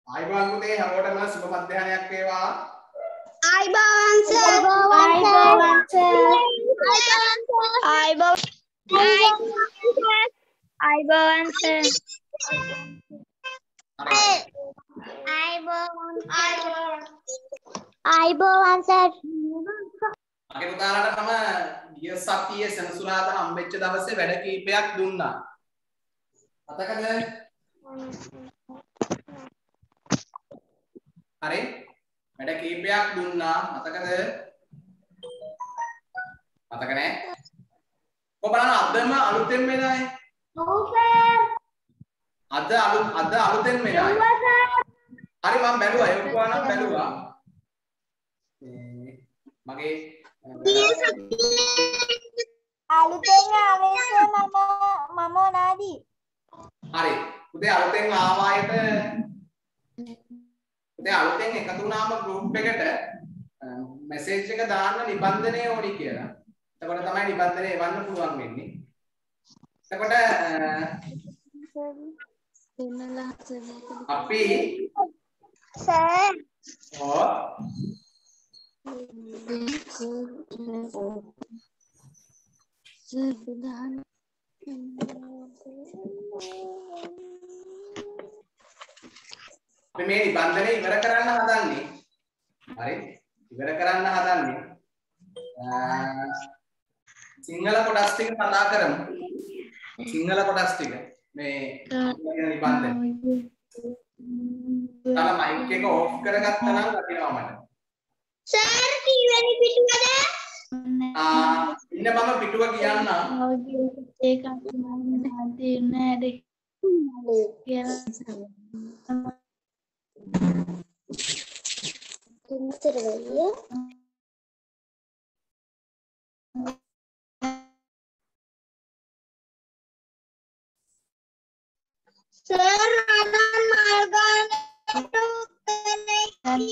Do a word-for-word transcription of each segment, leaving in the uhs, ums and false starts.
ආයිබෝන් පුතේ හැමෝටම සුබ මධ්‍යහ්නයක් වේවා. ආයිබෝන් සර්. ආයිබෝන් සර්. ආයිබෝන් ආයිබෝන් සර්. ආයිබෝන් ආයිබෝන් සර්. මගේ පුතාලට තම ගිය සතියේ සෙනසුරාදා හම්බෙච්ච දවසේ වැඩ කීපයක් දුන්නා. මතකද? හරි. වැඩ කීපයක් දුන්නා. මතකද? මතක නැහැ. කො බලන්න අදම අලුතෙන් වෙනායි. ඔව් සර්. අද අලුත් අද අලුතෙන් වෙනායි. හරි මම බැලුවා. ඒක කොහොමද බැලුවා? මගේ අලුතෙන් ආවේ මම මම මොනාදී? හරි. උදේ අලුතෙන් ආවායට උදේ අලුතෙන් එකතු වුණාම group එකට message එක දාන්න නිබන්ධනය ඕනි කියලා. එතකොට තමයි නිබන්ධනය එවන්න පුළුවන් වෙන්නේ. එතකොට අපි සර් ඔව් අපි මේ නිබන්ධනය ඉවර කරන්න හදන්නේ. හරි? ඉවර කරන්න හදන්නේ. සිංහල කොටස් ටික කතා කරමු. සිංහල කොටස් ටික මේ නිබන්ධනය. තල මයික් එක ඕෆ් කරගත්තා නම් වටිනවා මට. සර් කීවෙනි පිටුවද? ආ ඉන්න මම පිටුව කියන්නම්. ඒක මම තේරුණා නේද කියලා. ඉන්නතර වෙලිය. සර් අනන් මල් ගන්නට උත්තරේ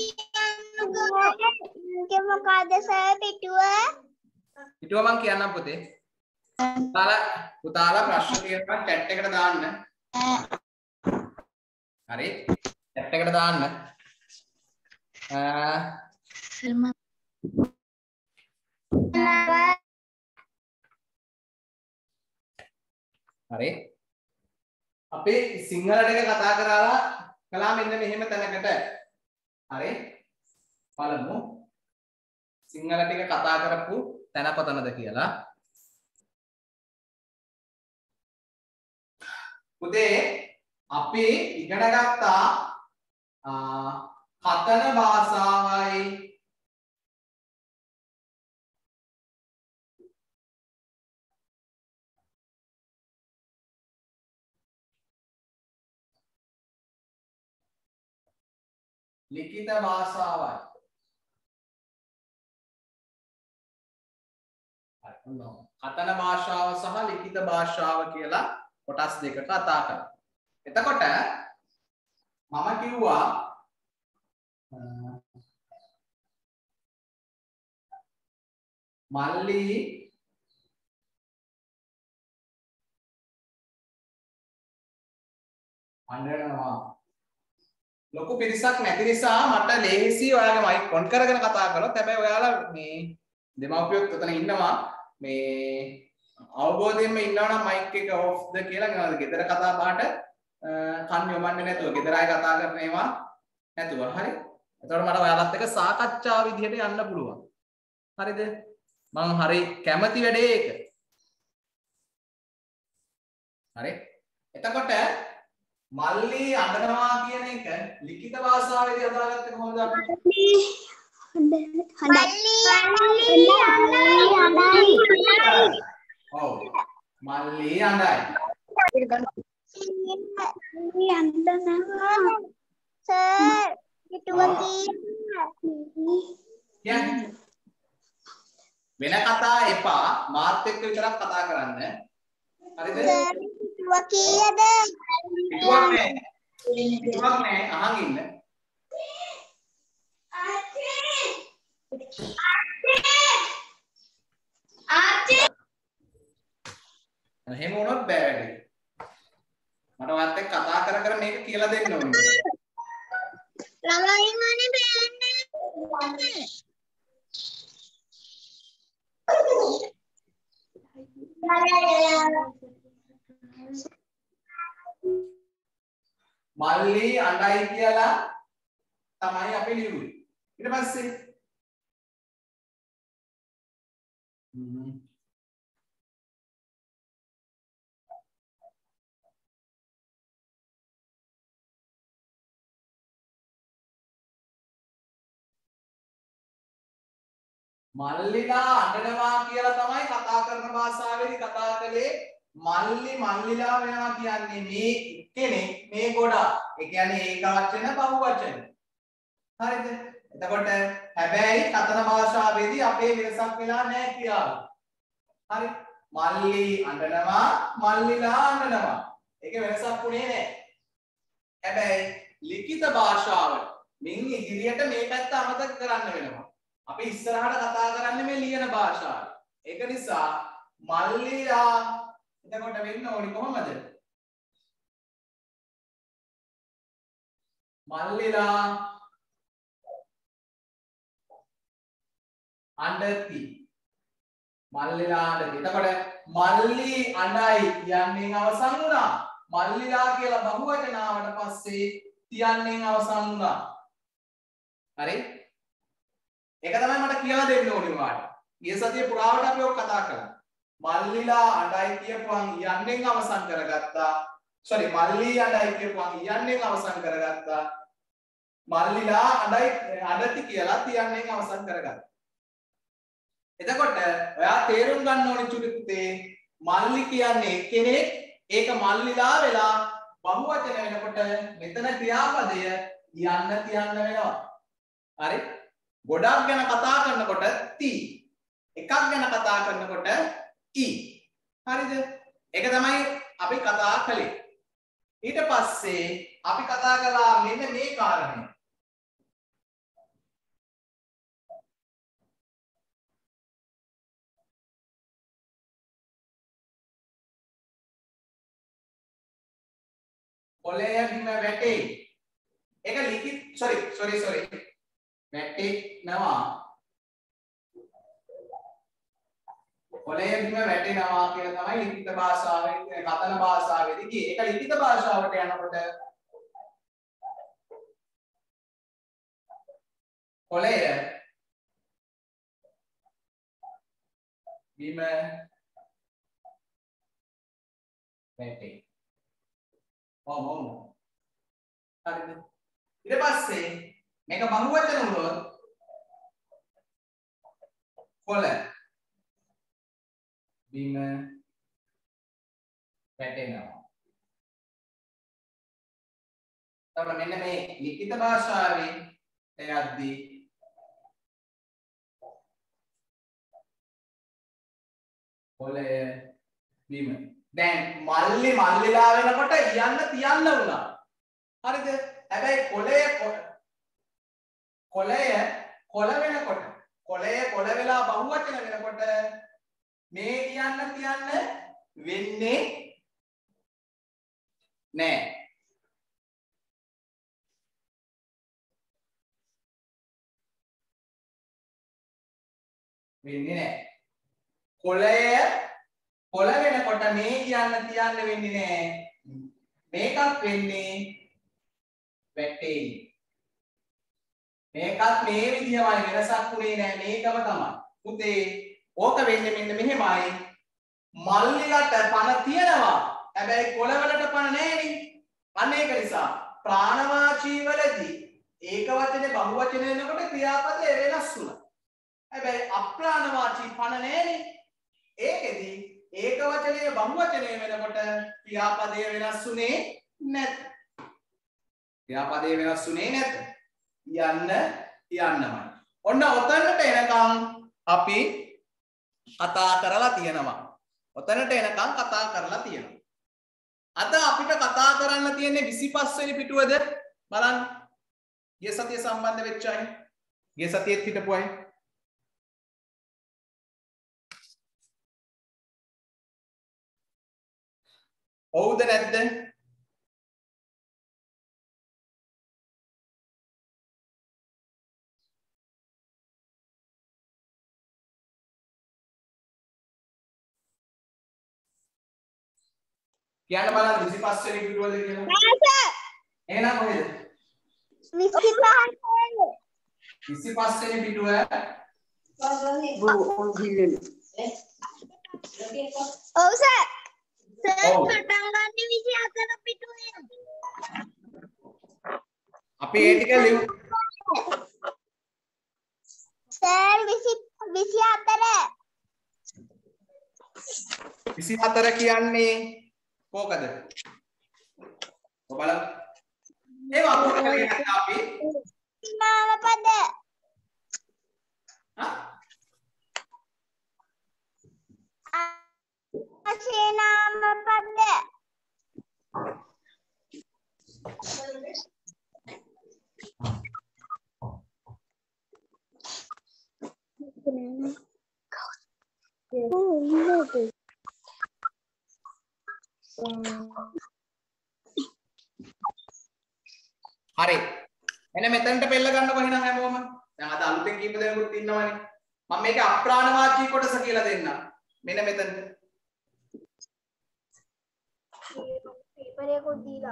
කියන්නකෝ. මොකද සර් පිටුව? පිටුව මං කියන්නම් පුතේ. පුතාලා පුතාලා ප්‍රශ්න තියෙනවා chat එකට දාන්න. හරි? chat එකට දාන්න. අ සල්මන් හරි. අපි සිංහල ටික කතා කරලා කළා මෙන්න මෙහෙම තැනකට. හරි? බලමු. සිංහල ටික කතා කරපු තැන කොතනද කියලා. පුතේ අපි ඉගෙන ගත්තා කතන භාෂාවයි ලිඛිත භාෂාවයි. කතන භාෂාව සහ ලිඛිත භාෂාව කියලා කොටස් දෙක කතා කරා. එතකොට මම කිව්වා මල්ලි අඬනවා. ලොකු පිරිසක් නැති නිසා මට ලේසි ඔයාගේ මයික් ඔන් කරගෙන කතා කරොත්. හැබැයි ඔයාලා මේ දෙමව්පියොත් උතන ඉන්නවා මේ අවබෝධයෙන්ම ඉන්නවනම් මයික් එක ඔෆ්ද කියලා නේද? ගෙදර කතා බහට කන් යොමන්නේ නැතුව ගෙදර අය කතා කරන ඒවා නැතුව. හරි? එතකොට මට ඔයාලත් එක්ක සාකච්ඡා විදිහට යන්න පුළුවන්. හරිද? මම හරි කැමති වැඩේ ඒක. හරි? එතකොට මල්ලි අඬනවා කියන එක ලිඛිත භාෂාවේදී අදාළගත්තේ කොහොමද අපි? මල්ලි අඬයි. ඔව්. මල්ලි අඬයි. මල්ලි අඬනවා. සර් පිටුව කියන්නේ වෙන කතා එපා මාත් එක්ක විතරක් කතා කරන්න. හරිද? සර් පිටුව කීයද? පිටුවක් නෑ. පිටුවක් නෑ අහන් ඉන්න. එහෙම වුණොත් බෑ වැඩේ. මට ඔයත් එක්ක කතා කර කර මේක කියලා දෙන්න ඕනේ. ළමයින්වනේ පේන්නේ. මල්ලි අඬයි කියලා තමයි අපි ලියුවේ. ඊට පස්සේ මල්ලිලා අඬනවා කියලා තමයි කතා කරන භාෂාවේදී කතා කළේ. මල්ලි මල්ලිලා වෙනවා කියන්නේ මේ කෙනෙක් මේ ගොඩක්. ඒ කියන්නේ ඒක වචන බහු වචන. හරිද? එතකොට හැබැයි කතන භාෂාවේදී අපේ වෙනසක් වෙලා නැහැ කියලා. හරි? මල්ලි අඬනවා මල්ලිලා අඬනවා. ඒකේ වෙනසක් උනේ නැහැ. හැබැයි ලිඛිත භාෂාවට මින් ඉදිරියට මේ පැත්ත අමතක කරන්න වෙනවා. අපි ඉස්සරහට කතා කරන්නේ මේ ලියන භාෂාව. ඒක නිසා මල්ලිලා එතකොට වෙන්න ඕනි කොහොමද? මල්ලිලා අඬති. මල්ලිලා අඬති. එතකොට මල්ලි අඬයි යන්නේ අවසන් වුණා. මල්ලිලා කියලා බහුවචන ආවට පස්සේ තියන්නේ අවසන් වුණා. හරි? ඒක තමයි මට කියලා දෙන්න ඕනේ ඔයාලට. ගිය සතියේ පුරාවට අපි ඔක් කතා කළා. මල්ලිලා අඬයි කියපුවන් යන්නෙන් අවසන් කරගත්තා. sorry මල්ලි අඬයි කියපුවන් යන්නෙන් අවසන් කරගත්තා. මල්ලිලා අඬයි අඬති කියලා තියන්නෙන් අවසන් කරගත්තා. එතකොට ඔයා තේරුම් ගන්න ඕනේ චුටි පුතේ මල්ලි කියන්නේ කෙනෙක් ඒක මල්ලිලා වෙලා බහුවචන වෙනකොට මෙතන ක්‍රියාපදය යන්න තියන්න වෙනවා. හරි? ගොඩක් ගැන කතා කරනකොට ති එකක් ගැන කතා කරනකොට ඊ හරිද? ඒක තමයි අපි කතා කළේ. ඊට පස්සේ අපි කතා කළා මෙන්න මේ කාරණය. කොළය බිම වැටේ. ඒක ලිඛිත sorry sorry sorry වැටෙනවා. කොළය බිම වැටෙනවා කියලා තමයි ලිඛිත භාෂාවේ කතන භාෂාවේදී කියේ. ඒක ලිඛිත භාෂාවට යනකොට කොළය බිම වැටේ. ඔව් ඔව්. හරිද? ඊට පස්සේ මේක බහුවචන වුණොත් කොළ බිම වැටෙනවා. තව මෙන්න මේ ලිඛිත භාෂාවේ එයද්දී කොළය බිම දැන් මල්ලි මල්ලිලා වෙනකොට යන්න තියන්න වුණා. හරිද? හැබැයි කොළය කොළය කොළ වෙනකොට කොළය කොළ වෙලා බහුවචන වෙනකොට මේ කියන්න තියන්න වෙන්නේ නෑ. වෙන්නේ නෑ. කොළය කොළ වෙනකොට මේ කියන්න තියන්න වෙන්නේ නෑ. මේකත් වෙන්නේ වැටේ. මේකත් මේ විදියමයි වෙනසක් උනේ නෑ මේකම තමයි. පුතේ ඕක වෙන්නේ මෙන්න මෙහෙමයි. මල්ලිලට පණ තියනවා. හැබැයි කොළවලට පණ නෑනේ. අන්න ඒක නිසා ප්‍රාණවාචී වලදී ඒක වචනේ බහු වචන වෙනකොට ක්‍රියාපදය වෙනස් වුණා. හැබැයි අප්‍රාණවාචී පණ නෑනේ. ඒකෙදි ඒක වචනේ බහු වචනේ වෙනකොට ක්‍රියාපදය වෙනස් වුනේ නැත. ක්‍රියාපදය වෙනස් වුනේ නැත. යන්න යන්නමයි. ඔන්න ඔතනට එනකම් අපි කතා කරලා තියෙනවා. ඔතනට එනකම් කතා කරලා තියෙනවා. අද අපිට කතා කරන්න තියෙන්නේ විසිපස් වෙනි පිටුවද බලන්න. ගිය සතිය සම්බන්ධ වෙච්ච අය. ගිය සතියේත් හිටපු අය. ඔව්ද නැද්ද? කියන්න බලන්න විසිපස් වෙනි පිටුවද කියලා. එහෙනම් කොහෙද? විසිපස් වෙනි පිටුව. ඔව් සර්. සර් පටන් ගන්න විසිහතර පිටුවේ. අපි ඒ ටික ලියමු. සර් විසිහතර. විසිහතර කියන්නේ කොකද? ඔබ බලන්න. ඒ වගේ කරගෙන අපි නාම පද. හා? අසේ නාම පද. හරි. එන්න මෙතනට පෙළ ගන්නකො එහෙනම් හැමෝම. දැන් අද අලුතෙන් කීප දෙනෙකුත් ඉන්නවනේ. මම මේක අප්‍රාණවාචී කොටස කියලා දෙන්නම්. මෙන්න මෙතනට. පේපර් එකක් දීලා.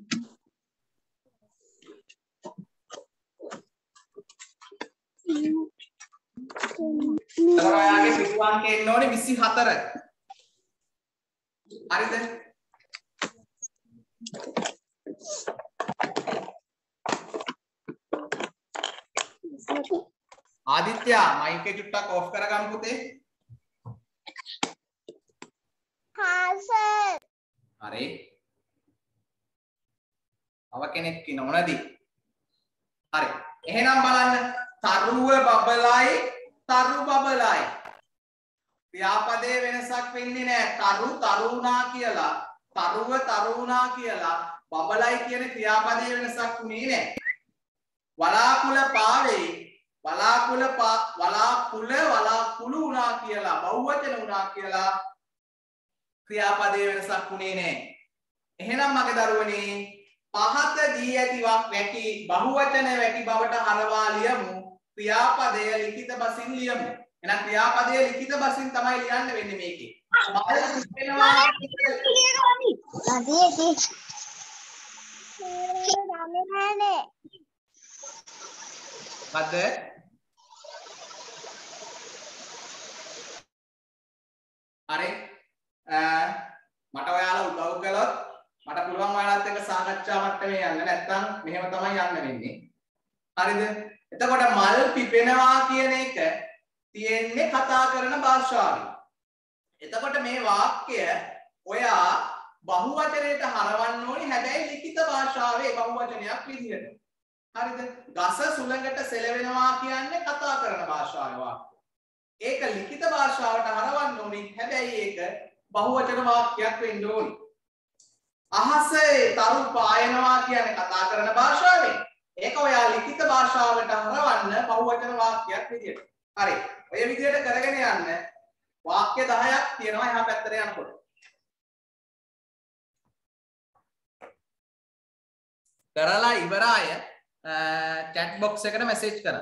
ඔයාගේ පිටු අංක එන්න ඕනේ විසිහතර. හරිද? ආදිත්‍ය මයික් එක චුට්ටක් ඔෆ් කරගන්න පුතේ. හා සර්. හරි. අව කෙනෙක් ඉන්න ඕනද? හරි. එහෙනම් බලන්න තරුව බබලයි තරු බබලයි. ක්‍රියාපදයේ වෙනසක් වෙන්නේ නැහැ. තරු තරුණා කියලා, තරුව තරුණා කියලා, බබලයි කියන ක්‍රියාපදයේ වෙනසක් උනේ නැහැ. වලාකුළ පාවේ වලාකුළ වලාකුළ වලාකුළු වුණා කියලා බහුවචන වුණා කියලා ක්‍රියාපදයේ වෙනසක් උනේ නැහැ. එහෙනම් මගේ දරුවනේ පහත දී ඇති වැටි බහුවචන වැටි බවට හරවා ලියමු. ක්‍රියාපදය ලිඛිත බසින් ලියමු. එහෙනම් ක්‍රියාපදය ලිඛිත බසින් තමයි ලියන්න වෙන්නේ මේකේ. මල් පිපෙනවා නදී ඒකේ නාමේ නෑනේ. මොකද්ද? හරි. මට ඔයාලා උදව් කළොත් මට පුළුවන් ඔයාලත් එක්ක සාකච්ඡා මට්ටමේ යන්න. නැත්නම් මෙහෙම තමයි යන්න වෙන්නේ. හරිද? එතකොට මල් පිපෙනවා කියන එක තියෙන්නේ කතා කරන භාෂාවෙන්. එතකොට මේ වාක්‍ය ඔයා බහුවචනයට හරවන්න ඕනේ හැබැයි ලිඛිත භාෂාවේ බහුවචනයක් විදිහට. හරිද? ගස සුළඟට සෙලවෙනවා කියන්නේ කතා කරන භාෂාවේ වාක්‍ය. ඒක ලිඛිත භාෂාවට හරවන්න ඕනේ හැබැයි ඒක බහුවචන වාක්‍යයක් වෙන්න ඕනේ. අහසේ තරු පායනවා කියන්නේ කතා කරන භාෂාවෙන්. ඒක ඔයා ලිඛිත භාෂාවට හරවන්න බහුවචන වාක්‍යයක් විදියට. හරි. ඔය විදියට කරගෙන යන්න වාක්‍ය දහයක් තියෙනවා එහා පැත්තට යනකොට. කරලා ඉවර අය chat box එකට message කරන්න.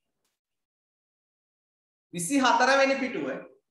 විසිහතර වෙනි පිටුව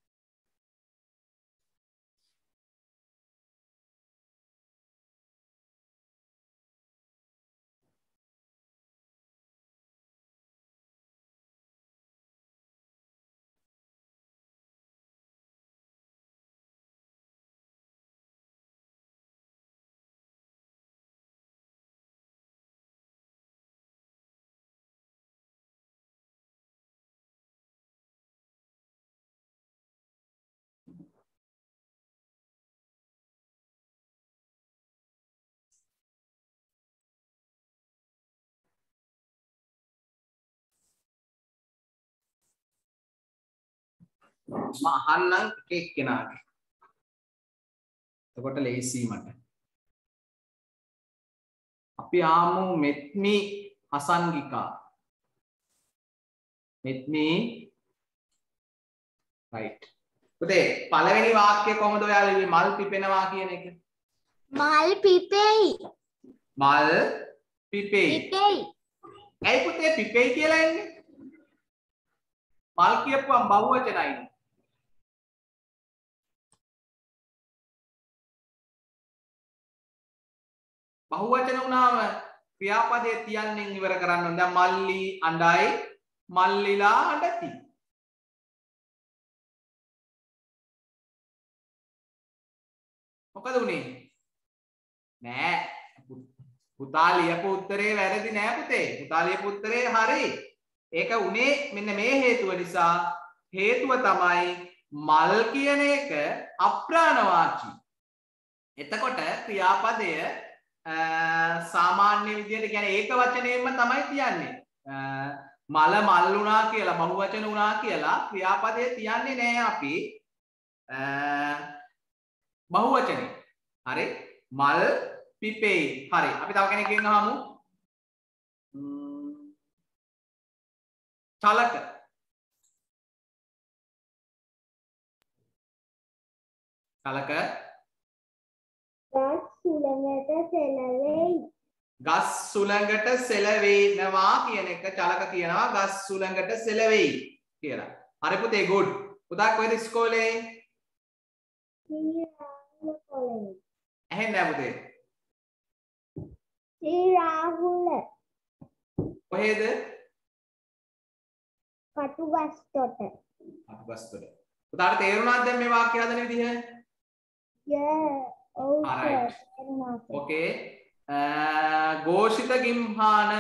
මම අහන්නම් එක එක්කෙනාගේ. එතකොට ලේසි මට. අපි ආමු මෙත්මි අසංගිකා. මෙත්මි right. පුතේ පළවෙනි වාක්‍යය කොහොමද ඔයාලා ලිව්වේ මල් පිපෙනවා කියන එක? මල් පිපෙයි. මල් පිපෙයි. පිපෙයි. ඇයි පුතේ පිපෙයි කියලා එන්නේ? මල් කියපුවම බහුවචනයි. බහුවචන වුණාම ක්‍රියාපදයේ තියන්නේ ඉවර කරන්න ඕනේ. දැන් මල්ලි අඬයි මල්ලිලා අඬති. මොකද උනේ? නෑ. පුතා ලියපු උත්තරේ වැරදි නෑ පුතේ. පුතා ලියපු උත්තරේ හරි. ඒක උනේ මෙන්න මේ හේතුව නිසා. හේතුව තමයි මල් කියන එක අප්‍රාණවාචී. එතකොට ක්‍රියාපදය සාමාන්‍ය විදිහට කියන්නේ ඒක වචනයෙන්ම තමයි තියන්නේ. මල මල් වුණා කියලා බහුවචන වුණා කියලා ක්‍රියාපදයේ තියන්නේ නෑ අපි බහුවචනේ. හරි? මල් පිපෙයි. හරි. අපි තව කෙනෙක්ගෙන් අහමු. චලක. චලක ගස් සුළඟට සෙලවෙයි. ගස් සුළඟට සෙලවෙනවා කියන එක චලක කියනවා ගස් සුළඟට සෙලවෙයි කියලා. හරි පුතේ good. පුතා කොහෙද ඉස්කෝලේ? ශ්‍රී රාහුල කොළේ. ඇහෙන්නේ නැහැ පුතේ. ශ්‍රී රාහුල කොහෙද? කටුගස්තොට. කටුගස්තොට. පුතාට තේරුණාද දැන් මේ වාක්‍ය හදන විදිහ? yeah oh alright okay ഘോഷിත ගිම්හාන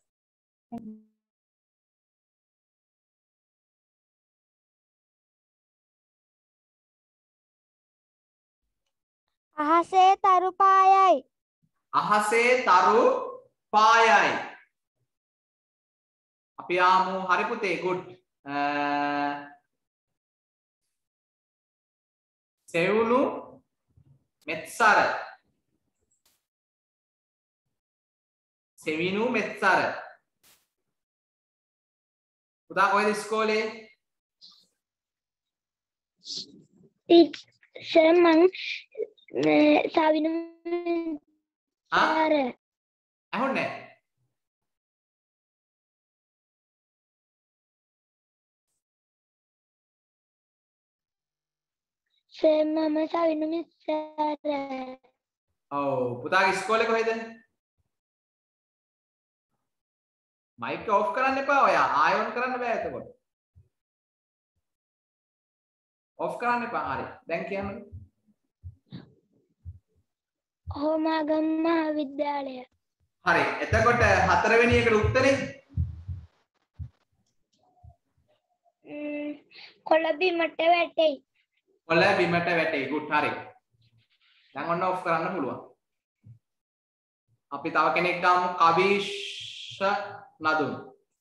අහසේ තරු පායයි. අහසේ තරු පායයි. අපි ආමු හරි පුතේ good. සෙවුණු මෙත්සර. සෙවිනු මෙත්සර. පුතා කොහෙද ඉස්කෝලේ? ටීචර් මං සවිනු ආ අහුන්නේ සර් මම සවිනු මිස්සර. ඔව් පුතාගේ ඉස්කෝලේ කොහෙද? මයික් ඔෆ් කරන්න එපා ඔයා. ආය ඔන් කරන්න බෑ එතකොට. ඔෆ් කරන්න එපා. හරි. දැන් කියන්න. හෝමාගම් මහාවිද්‍යාලය. හරි. එතකොට හතරවෙනි එකට උත්තරේ කොළ බිමට වැටෙයි. කොළ බිමට වැටෙයි. good හරි. දැන් ඔන්න ඔෆ් කරන්න පුළුවන්. අපි තව කෙනෙක් ගමු කවිෂ් නදුන්.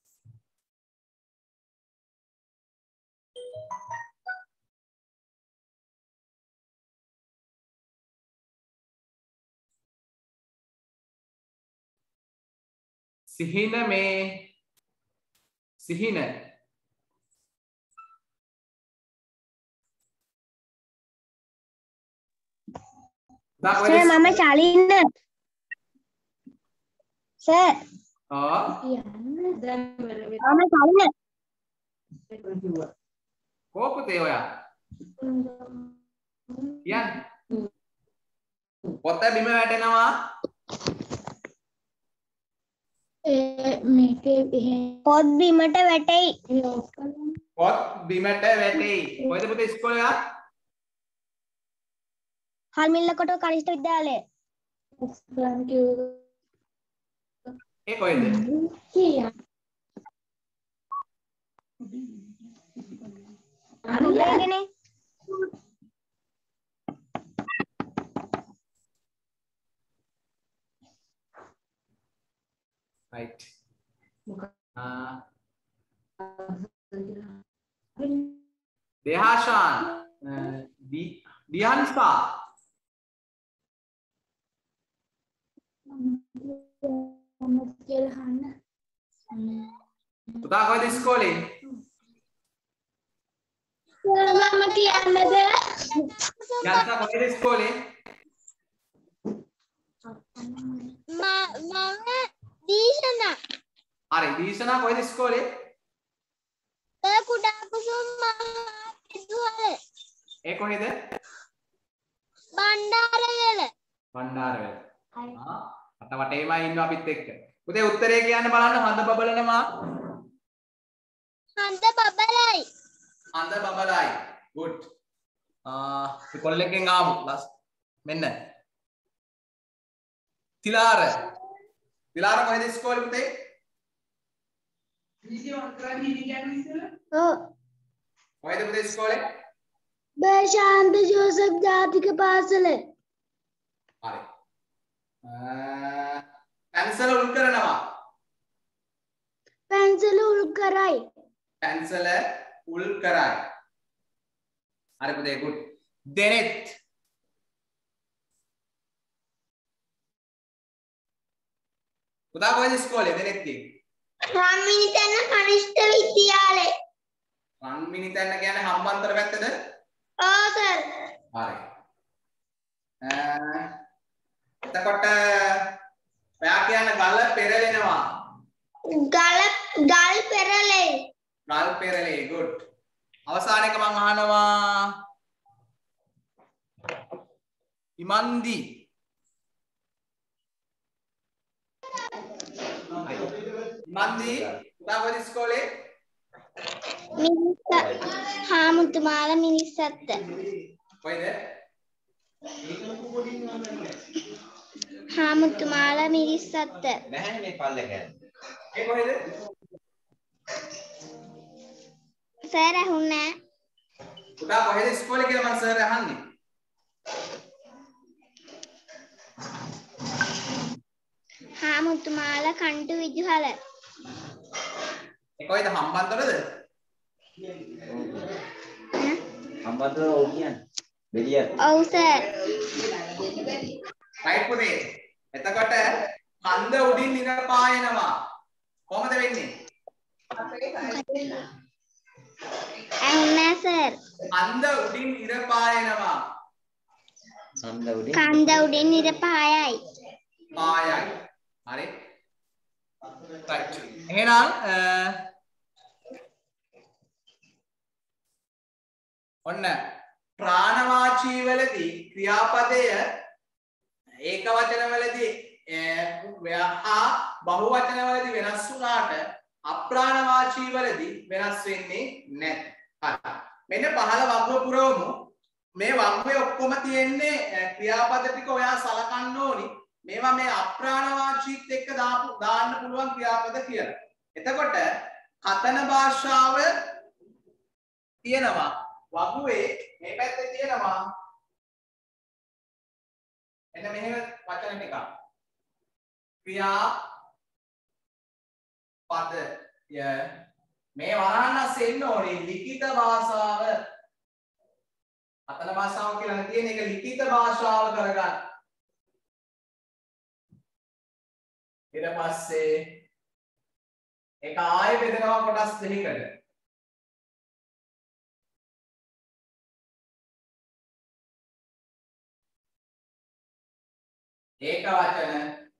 සිහින මේ සිහින සර් මම චලින්න. සර් ආ මම චලින්න. කොහොමද ඔයා කියන්නේ පොත බිම වැටෙනවා ඒ මේකේ පොත් බිමට වැටෙයි. පොත් බිමට වැටෙයි. කොහෙද පුතේ ඉස්කෝලේ ආ? හල්මිල්ලකොට කනිෂ්ඨ විද්‍යාලය. ඒ කොහෙද? අනුලේගනේ. right. Ah. Dehashan. Di Diansa. පුතා කොහෙද ඉස්කෝලේ? මම කියන්නද? යන්සා කොහෙද ඉස්කෝලේ? මම දීශනා. හරි දීශනා කොහෙද ඉස්කෝලේ? ඒ කුඩා කුසුම් මහා විද්‍යාලය. ඒ කොහෙද? බණ්ඩාරවැල. බණ්ඩාරවැල. ආ මට වටේමයි ඉන්නවා අපිත් එක්ක. පුතේ උත්තරේ කියන්න බලන්න හඳ බබලනවා. හඳ බබලයි. හඳ බබලයි. good. ආ කොල්ලෙක්ගෙන් ආමු. මෙන්න. තිලාර. තිලාර කොහෙද ඉස්කෝලේ පුතේ? වීඩියෝ ඔන් කරලා හිටි කියන්නේ ඉස්සෙල්ලා. ඔව්. කොහෙද පුතේ ඉස්කෝලේ? බේශාන්ත ජෝසප් ජාතික පාසලේ. හරි. පැන්සල උල් කරනවා. පැන්සල උල් කරයි. පැන්සල උල් කරයි. හරි පුතේ good. දෙනෙත්. පුතා කොහෙද ඉස්කෝලේ දෙනෙත් තියෙන්නේ? රන්මිනිතැන්න කනිෂ්ඨ විද්‍යාලය. රන්මිනිතැන්න කියන්නේ හම්බන්තොට පැත්තද? ඔව් සර්. හරි. එතකොට ඔයා කියන ගල පෙරලෙනවා. ගල ගල් පෙරලේ. ගල් පෙරලේ good. අවසාන එක මම අහනවා ඉමන්දි. ඉමන්දි පුතා කොහෙද ඉස්කෝලේ? මිනිස් හාමුදුමාල මිනිස්සත්ත. කොහෙද? හාමුදුමාල මිනිස්සත්ත. නැහැ මේ පල්ලේ ගෑන. ඒ කොහෙද? සර් ඇහුන්නේ පුතා කොහෙද ඉස්කෝලේ කියලා මම සර් අහන්නේ. හාමුදුමාල කන්ටු විදුහල. ඒ කොහෙද හම්බන්තොටද? හම්බන්තොට ඔව් කියන්නේ. බෙලිය. ඔව් සර්. රයිට් පුතේ. එතකොට කන්ද උඩින් ඉර පායනවා. කොහොමද වෙන්නේ? ඇහුන්නේ සර්. කන්ද උඩින් ඉර පායනවා. සඳ උඩින්. කන්ද උඩින් ඉර පායයි. පායයි. හරි. රයිට්. එහෙනම් ඔන්න ප්‍රාණවාචී වලදී ක්‍රියාපදය ඒක වචන වලදී හා බහු වචන වලදී වෙනස් වුණාට අප්‍රාණවාචී වලදී වෙනස් වෙන්නේ නැහැ. හරි. මෙන්න පහළ වග්ග පුරවමු. මේ වග්ගයේ ඔක්කොම තියෙන්නේ ක්‍රියාපද ටික ඔයා සලකන්න ඕනි. මේවා මේ අප්‍රාණවාචීත් එක්ක දාපු දාන්න පුළුවන් ක්‍රියාපද කියලා. එතකොට කතන භාෂාව තියෙනවා. වගුවේ මේ පැත්තේ තියෙනවා එන්න මෙහෙම වචන ටිකක්. ක්‍රියා පදය මේ වරහන්නස් එන්න ඕනේ ලිඛිත භාෂාව. කතන භාෂාව කියලා තියෙන එක ලිඛිත භාෂාව කරගන්න. ඊට පස්සේ ඒක ආයෙ බෙදනවා කොටස් දෙකකට. ඒක වචන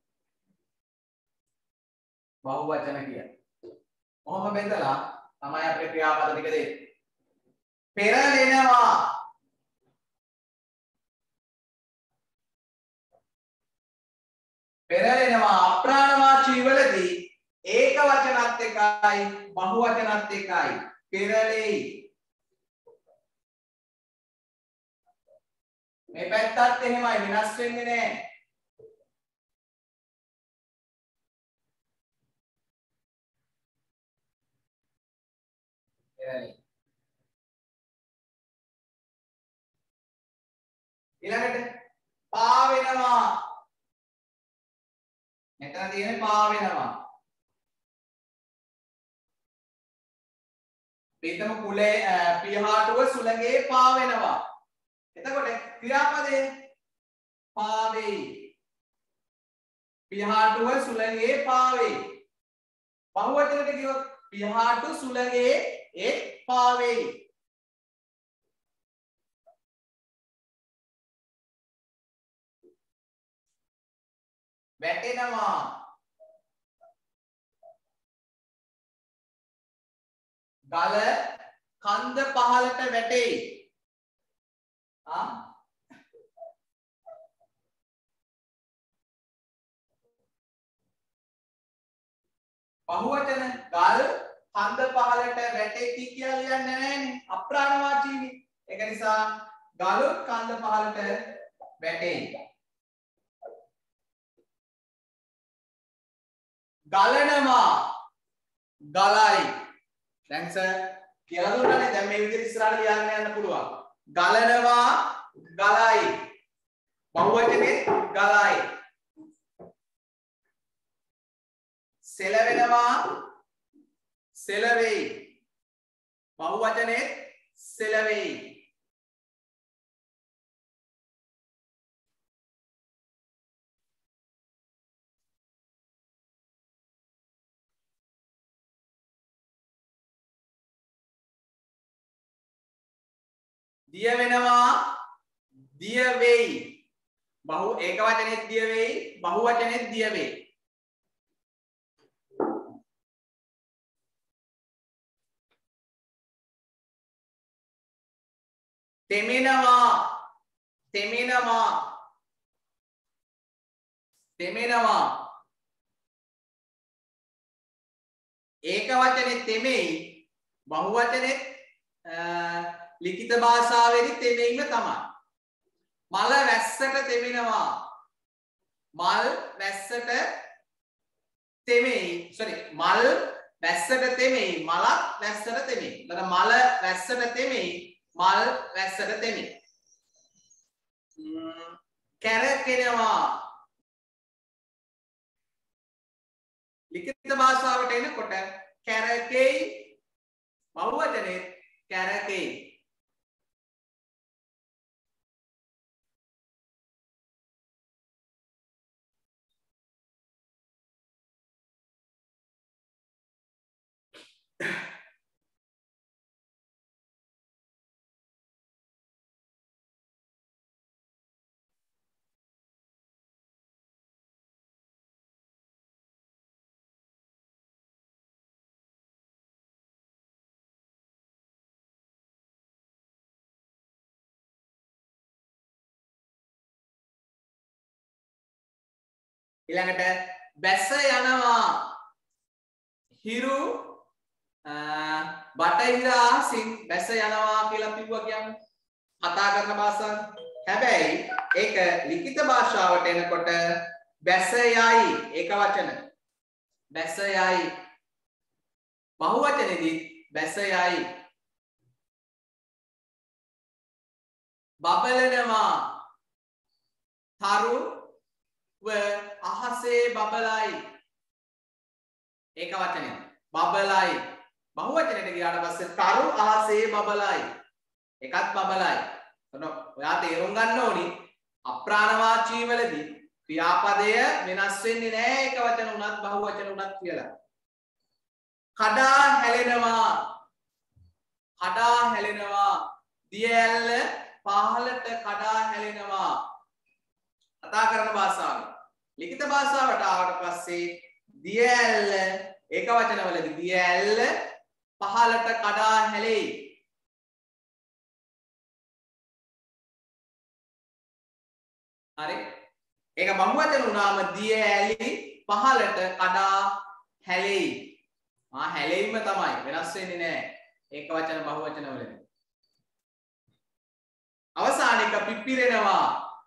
බහු වචන කියන්නේ. කොහොම බෙදලා තමයි අපේ ක්‍රියාපද ටික දෙන්නේ. පෙරලෙනවා. පෙරලෙනවා අප්‍රාණවාචී වලදී ඒක වචනත් එකයි බහු වචනත් එකයි පෙරලෙයි. මේ පැත්තත් එහෙමයි වෙනස් වෙන්නේ නැහැ. ඊළඟට පා වෙනවා. මෙතන තියෙන්නේ පා වෙනවා. පිටම කුලේ පියහාටුව සුළඟේ පා වෙනවා. එතකොට ක්‍රියාපදේ පා වෙයි. පියහාටුව සුළඟේ පා වෙයි. බහුවචනට කිව්වොත් පියහාටු සුළඟේ එක් පා වෙයි. වැටෙනවා. ගල කන්ද පහළට වැටෙයි. ආ බහුවචන ගල් කන්ද පහලට වැටෙති කියලා ලියන්නේ නැහැනේ. අප්‍රාණවාචීනේ. ඒක නිසා ගලුත් කන්ද පහලට වැටෙයි. ගලනවා ගලයි. දැන් සර් කියලා දුන්නානේ. දැන් මේ විදිහට ඉස්සරහට ලියන්න යන්න පුළුවන්. ගලනවා ගලයි. බහුවචනේ ගලයි. සෙලවෙනවා සෙලවෙයි. බහුවචනේ සෙලවෙයි. දිය වෙනවා දිය වෙයි. බහු ඒක වචනේත් දිය වෙයි. බහුවචනේත් දිය වෙයි. තෙමෙනවා තෙමෙනවා තෙමෙනවා. ඒක වචනේ තෙමෙයි. බහුවචනේ ලිඛිත භාෂාවේදී තෙමෙයිම තමයි. මල වැස්සට තෙමෙනවා. මල් වැස්සට තෙමෙයි. sorry මල් වැස්සට තෙමෙයි. මලක් වැස්සට තෙමෙයි. එතන මල වැස්සට තෙමෙයි. මල් වැස්සට තෙමෙයි. කැරකෙනවා. ලිඛිත භාෂාවට එනකොට කැරකෙයි. බහුවචනේ කැරකෙයි. ඊළඟට බැස යනවා. හිරු බටහිරාසින් බැස යනවා කියලා කිව්වා කියන්නේ කතා කරන භාෂාව. හැබැයි ඒක ලිඛිත භාෂාවට එනකොට බැස යයි. ඒක වචන. බැස යයි. බහුවචනේදී බැස යයි. බබලනවා. තරු ව අහසේ බබලයි. ඒක වචනේ. බබලයි. බහුවචනයට ගියාට පස්සේ තරු අහසේ බබලයි. එකත් බබලයි. එතන ඔයා තේරුම් ගන්න ඕනි අප්‍රාණවාචී වලදී ක්‍රියාපදය වෙනස් වෙන්නේ නැහැ. ඒක වචන උනත් බහුවචන උනත් කියලා. කඩා හැලෙනවා. කඩා හැලෙනවා. දිය ඇල්ල පහළට කඩා හැලෙනවා. කතා කරන භාෂාව. ලිඛිත භාෂාවට ආවට පස්සේ දිය ඇල්ල ඒක වචනවලදී දිය ඇල්ල පහළට කඩා හැලෙයි. හරි. ඒක බහුවචන වුණාම දිය ඇලි පහළට කඩා හැලෙයි. ආ හැලෙයිම තමයි. වෙනස් වෙන්නේ නැහැ. ඒක වචන බහුවචන වලදී. අවසාන එක පිපිරෙනවා.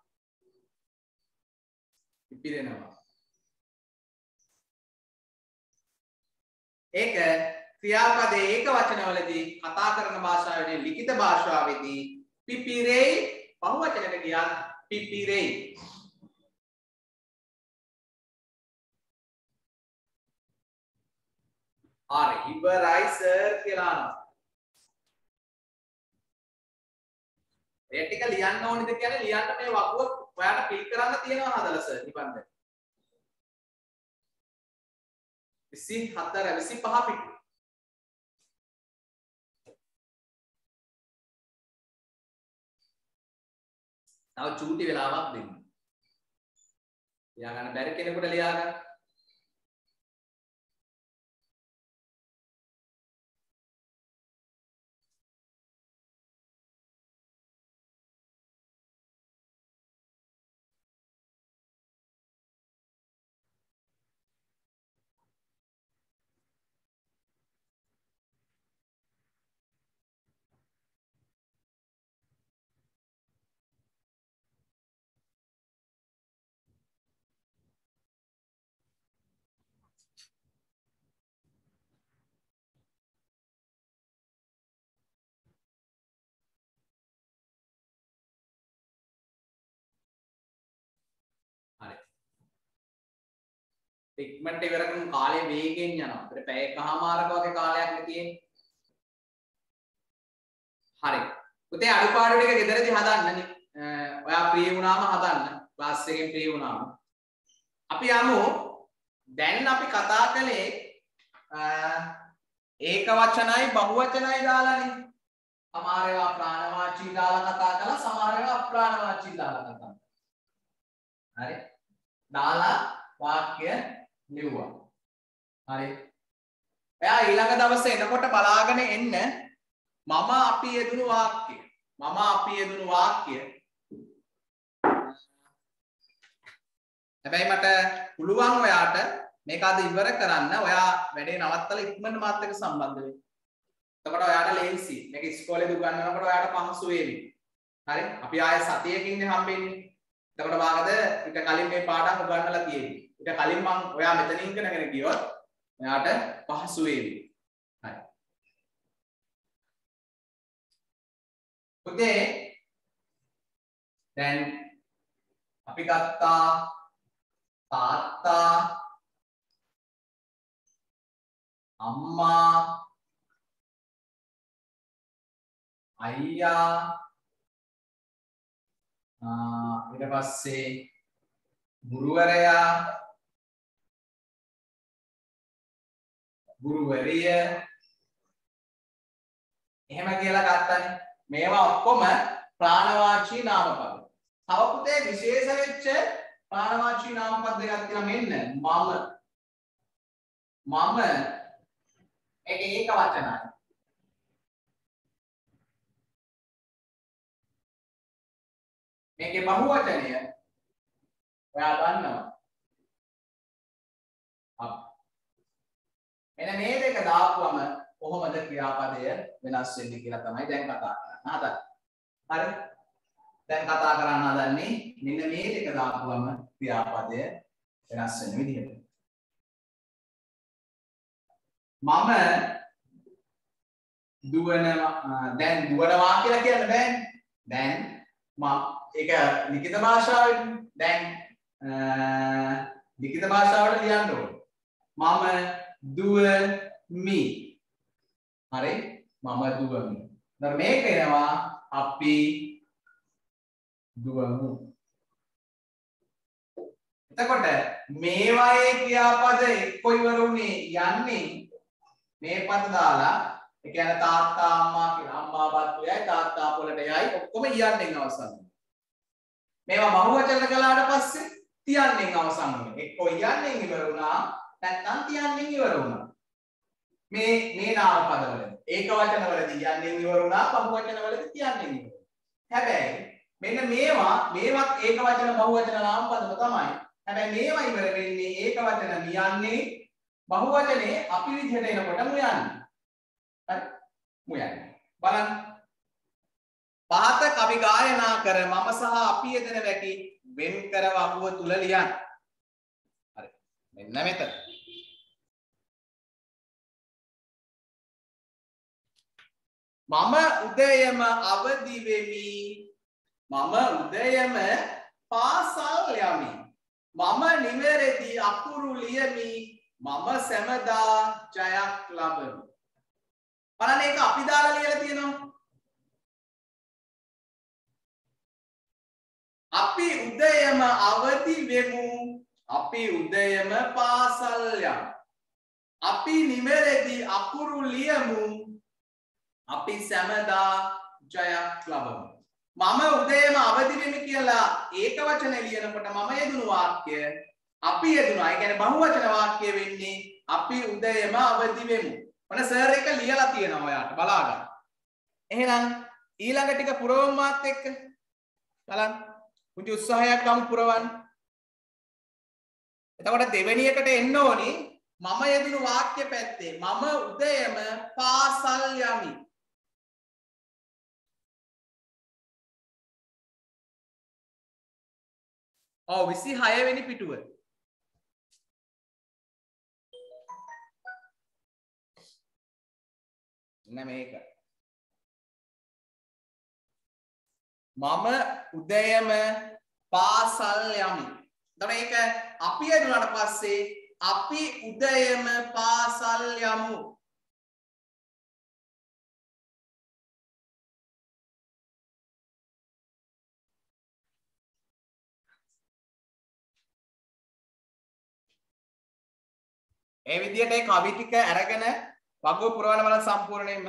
පිපිරෙනවා. ඒක ක්‍රියාපදයේ ඒක වචනවලදී කතා කරන භාෂාවේදී ලිඛිත භාෂාවේදී පිපිරෙයි. බහුවචනයට ගියත් පිපිරෙයි. හරි ඉවරයි සර් කියලා අහනවා. ඒ ටික ලියන්න ඕනිද කියන්නේ ලියන්න මේ වගුව ඔයාලට ෆිල් කරන්න තියෙනවා හදලා සර් නිබන්ධ. විසි හතර විසි පහ පිටු. තව චූටි වෙලාවක් දෙන්න. ලියා ගන්න බැරි කෙනෙකුට ලියා ගන්න. ඉක්මනට ඉවර කරමු කාලය වේගෙන් යනවා. අපිට පැය එකමාරක වගේ කාලයක් නේ තියෙන්නේ. හරි. පුතේ අඩුපාඩු ටික ගෙදරදී හදන්නනේ. ඔයා ෆ්‍රී වුණාම හදන්න. ක්ලාස් එකෙන් ෆ්‍රී වුණාම. අපි යමු දැන් අපි කතා කළේ ඒක වචනයි බහු වචනයි දාලානේ. සමහර ඒවා ප්‍රාණවාචී දාලා කතා කළා, සමහර ඒවා අප්‍රාණවාචී දාලා කතා කළා. හරි. දාලා වාක්‍ය ලිව්වා. හරි. එයා ඊළඟ දවසේ එනකොට බලාගෙන එන්න මම අපි යෙදුණු වාක්‍ය. මම අපි යෙදුණු වාක්‍ය. හැබැයි මට පුළුවන් ඔයාට මේක අද ඉවර කරන්න. ඔයා වැඩේ නවත්තලා ඉක්මනට මාත් එක්ක සම්බන්ධ වෙන්න. එතකොට ඔයාට ලේසි. මේක ඉස්කෝලේදී උගන්වනකොට ඔයාට පහසු වේවි. හරි? අපි ආයෙ සතියකින් හම්බෙන්නේ. එතකොට වාගද ඊට කලින් මේ පාඩම් උගන්වලා තියෙන්නේ. ඊට කලින් මම ඔයා මෙතනින් ඉගෙනගෙන ගියොත් ඔයාට පහසු වේවි. හරි. පුතේ දැන් අපි ගත්තා තාත්තා අම්මා අයියා ඊට පස්සේ ගුරුවරයා ගුරුවරිය එහෙම කියලා ගත්තනේ. මේවා ඔක්කොම ප්‍රාණවාචී නාමපද. තව පුතේ විශේෂ වෙච්ච ප්‍රාණවාචී නාමපද දෙකක් තියෙනවා. මෙන්න මම මම ඒක ඒක වචනයි. මේකේ බහු වචනය ඔයා දන්නවා. අප එන මේ දෙක දාපුවම කොහොමද ක්‍රියාපදය වෙනස් වෙන්නේ කියලා තමයි දැන් කතා කරන්න හදන්නේ. හරි? දැන් කතා කරන්න හදන්නේ මෙන්න මේ දෙක දාපුවම ක්‍රියාපදය වෙනස් වෙන විදිහට. මම දුවනවා දැන් දුවනවා කියලා කියන්න බෑනේ. දැන් මම ඒක ලිඛිත භාෂාවෙන් දැන් ලිඛිත භාෂාවට ලියන්න ඕනේ. මම දුවමි. හරි? මම දුවමි. දැන් මේක එනවා අපි දුවමු. එතකොට මේවායේ ක්‍රියාපද එක්ක ඉවර උනේ යන්නේ මේ පද දාලා ඒ කියන්නේ තාත්තා අම්මා කියලා අම්මා බත්තුයයි තාත්තා පොළට යයි ඔක්කොම යන්නෙන් අවසන් වෙනවා. මේවා බහු වචන කළාට පස්සේ තියන්නෙන් අවසන් වෙනවා. එක්ක යන්නෙන් ඉවර වුණා නැත්නම් තියන්නෙන් ඉවර වුණා. මේ මේ නාම පදවල ඒක වචන වලදී යන්නෙන් ඉවර වුණා බහු වචන වලදී තියන්නෙන් ඉවර වුණා. හැබැයි මෙන්න මේවා මේවත් ඒක වචන බහු වචන නාම පදම තමයි. හැබැයි මේවා ඉවර වෙන්නේ ඒක වචන මියන්නේ බහු වචනේ අපි විදිහට එනකොට මු යන්නේ. හරි? මු යන්නේ. බලන්න. පහත කවි ගායනා කර මම සහ අපි යෙදෙන වැකි වෙන් කර වගුව තුල ලියන්න. හරි. මෙන්න මෙතන. මම උදයම අවදි වෙමි. මම උදයම පාසල් යමි. මම නිවැරදි අකුරු ලියමි. මම සැමදා ජයක් ලබමි. බලන්න ඒක අපි දාලා ලියලා තියෙනවා. අපි උදයම අවදි වෙමු. අපි උදයම පාසල් යමු. අපි නිවැරදි අකුරු ලියමු. අපි සැමදා ජයක් ලබමු. මම උදයම අවදි වෙමි කියලා ඒක වචන ලියනකොට මම යෙදුණු වාක්‍ය අපි යෙදුණා. ඒ කියන්නේ බහු වචන වාක්‍ය වෙන්නේ අපි උදයම අවදි වෙමු. ඔන්න සර් එක ලියලා තියෙනවා ඔයාලට බලා ගන්න. එහෙනම් ඊළඟ ටික පුරවමු මාත් එක්ක. බලන්න. පුංචි උත්සාහයක් ගමු පුරවන්න. එතකොට දෙවෙනි එකට එන්න ඕනි මම යෙදුණු වාක්‍ය පැත්තේ මම උදයම පාසල් යමි. ඔව් විසිහය වෙනි පිටුව. නෑ මේක. මම උදයම පාසල් යමි. එතකොට ඒක අපි යදුනාට පස්සේ අපි උදයම පාසල් යමු. ඒ විදිහට ඒ කවි ටික අරගෙන වගුව පුරවන වල සම්පූර්ණයෙන්ම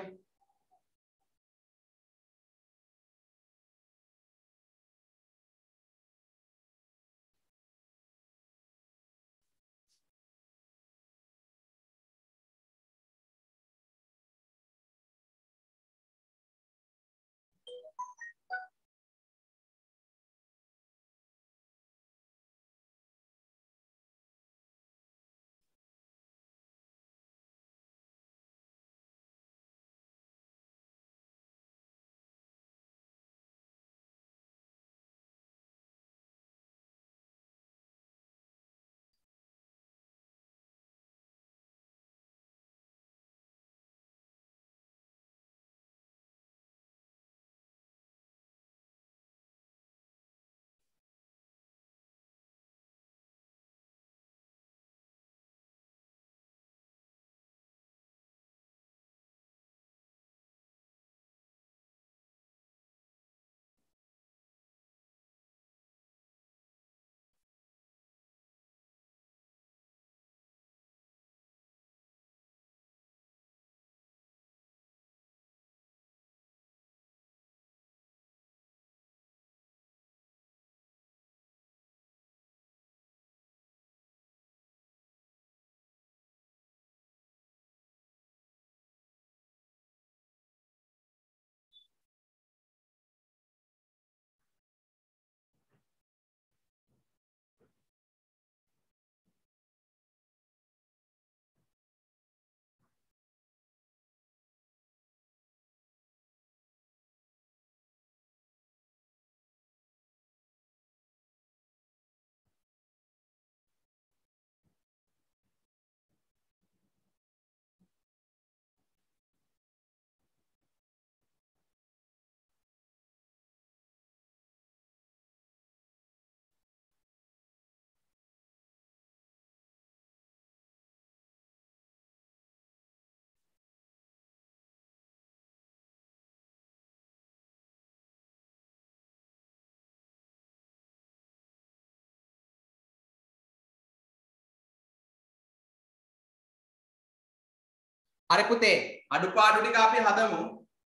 හරි පුතේ අඩුපාඩු ටික අපි හදමු.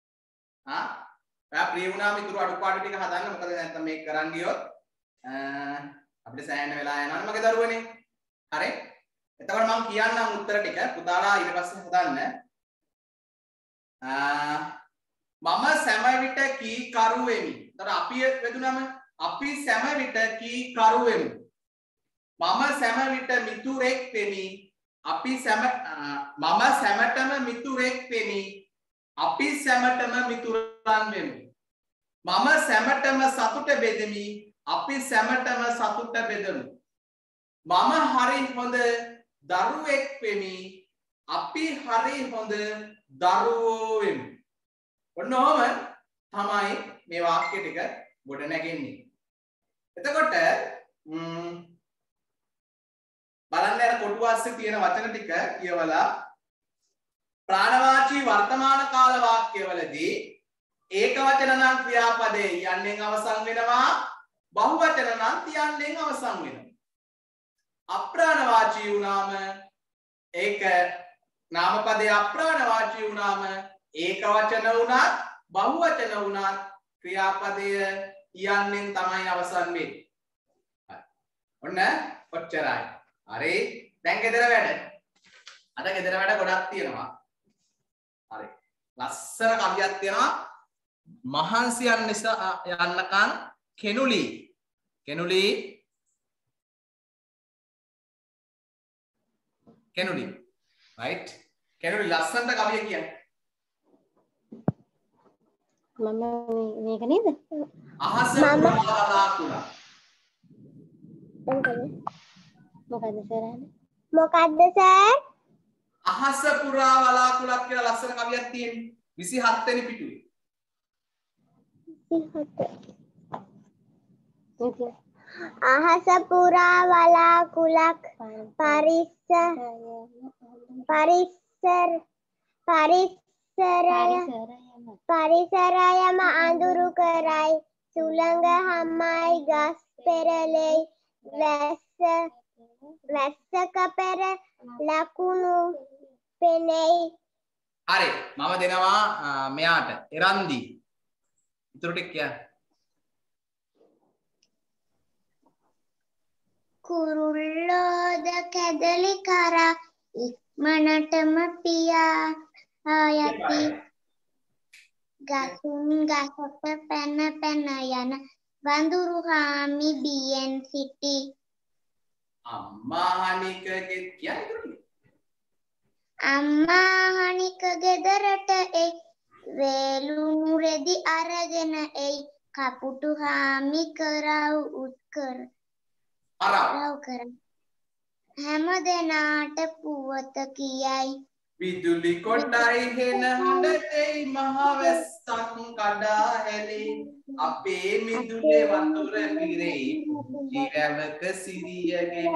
ආ ඔයා ප්‍රිය වුණාම ඉතුරු අඩුපාඩු ටික හදන්න. මොකද නැත්නම් මේක කරන් ගියොත් අපිට සෑහෙන වෙලා යනවනේ මගේ දරුවනේ. හරි. එතකොට මම කියන්නම් උත්තර ටික. පුතාලා ඊට පස්සේ හදන්න. මම සෑම විට කී කරු වෙමි. එතකොට අපි වෙදුනම අපි සෑම විට කී කරු වෙමු. මම සෑම විට මිතුරෙක් වෙමි. අපි සැම මම සැමටම මිතුරෙක් වෙමි. අපි සැමටම මිතුරන් වෙමු. මම සැමටම සතුට බෙදෙමි. අපි සැමටම සතුට බෙදමු. මම හරි හොඳ දරුවෙක් වෙමි. අපි හරි හොඳ දරුවෝ වෙමු. ඔන්න ඔහම තමයි මේ වාක්‍ය ටික ගොඩ නැගෙන්නේ. එතකොට බලන්න අර කොටු වාස්සේ තියෙන වචන ටික කියවලා ප්‍රාණවාචී වර්තමාන කාල වාක්‍යවලදී ඒක වචන නම් ක්‍රියාපදේ යන්නෙන් අවසන් වෙනවා, බහුවචන නම් තියන්නෙන් අවසන් වෙනවා. අප්‍රාණවාචී වුණාම ඒක නාමපදේ අප්‍රාණවාචී වුණාම ඒක වචන වුණත් බහුවචන වුණත් ක්‍රියාපදය යන්නෙන් තමයි අවසන් වෙන්නේ. ඔන්න ඔච්චරයි. හරි දැන් ගෙදර වැඩ. අද ගෙදර වැඩ ගොඩක් තියෙනවා. හරි. ලස්සන කවියක් තියෙනවා. මහන්සි යන්න නිසා යන්නකන් කෙනුලි. කෙනුලි. කෙනුලි. right? කෙනුලි ලස්සනට කවිය කියන්නේ. මම මේක නේද? අහස පුරාවලාකුළා. මොකද්ද සර්? මොකද්ද සර්? අහස පුරා වලාකුළක් කියලා ලස්සන කවියක් තියෙන්නේ. විසිහත් වෙනි පිටුවේ. විසිහත. අහස පුරා වලාකුළක් පරිසර පරිසර පරිසරය පරිසරයම අඳුරු කරයි සුළඟ හමයි ගස් පෙරළෙයි වැස්ස වැස්සක පෙර ලකුණු පෙනෙයි. හරි මම දෙනවා මෙයාට එරන්දි ඉතුරු ටික කියන්න. කුරුල්ලෝද කැදලි කරා ඉක්මනටම පියා යති ගසුන් ගසට පැන පැන යන වඳුරු හාමි බියෙන් සිටි. අම්මා හනිකගේ කියන්නේ ඉතුරු ටික. අම්මා හනික ගෙදරට එයි වේලුණු රෙදි අරගෙන එයි කපුටු හාමි කරව් උත්කර අරව කර හැම දෙනාට පුවත කියයි. විදුලි කොටයි හෙන හඬතෙයි මහවැස්සක් කඩා හැලේ අපේ මිදුලේ වතුර පිරෙයි පුංචි වැවක සිරියගෙන.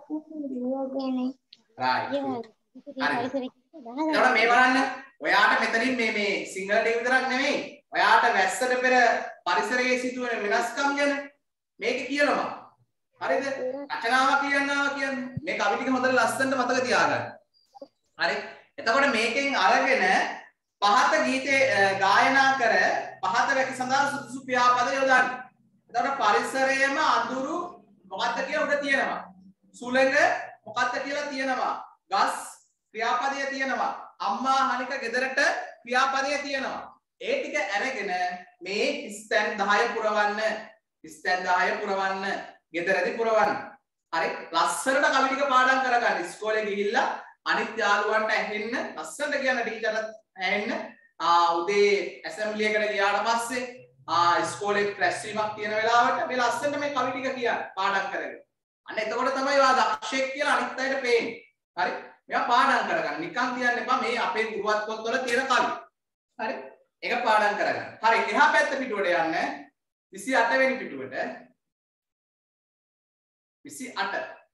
right හරි එතකොට මේ බලන්න ඔයාට මෙතනින් මේ මේ සිංහල ටික විතරක් නෙමෙයි ඔයාට වැස්සට පෙර පරිසරයේ සිදුවන වෙනස්කම් ගැන මේක කියනවා. හරිද? රචනාවක් කියනවා කියන්නේ මේ කවි ටික හොඳට ලස්සනට මතක තියාගන්න. හරි? එතකොට මේකෙන් අරගෙන පහත ගීතේ ගායනා කර පහත වැකි සඳහා සුදුසු ක්‍රියාපද යොදන්න. එතකොට පරිසරයේම අඳුරු මොකක්ද කියලා උඩ තියෙනවා. සුළඟ මොකක්ද කියලා තියෙනවා. ගස් ක්‍රියාපදය තියෙනවා. අම්මා හනික ගෙදරට ක්‍රියාපදය තියෙනවා. ඒ ටික අරගෙන මේ ස්තැන් දහය පුරවන්න. ස්තැන් දහය පුරවන්න. ගෙදරදී පුරවන්න. හරි? ලස්සනට කවි ටික පාඩම් කරගන්න. ඉස්කෝලේ ගිහිල්ලා අනිත් යාළුවන්ට ඇහෙන්න ලස්සනට කියන ටීචර්ට ඇහෙන්න. ආ උදේ ඇසැම්බලි එකට ගියාට පස්සේ ආ ඉස්කෝලේ ක්ලාස් වීමක් තියෙන වෙලාවට මේ ලස්සනට මේ කවි ටික කියන්න පාඩම් කරගෙන. අන්න එතකොට තමයි ඔයා දක්ෂයෙක් කියලා අනිත් අයට පේන්නේ. හරි? මේවා පාඩම් කරගන්න. නිකන් කියන්න එපා මේ අපේ ගුරුවත් පොත්වල තියෙන කවි. හරි? ඒක පාඩම් කරගන්න. හරි එහා පැත්ත පිටුවට යන්න. විසි අට වෙනි පිටුවට. විසි අට.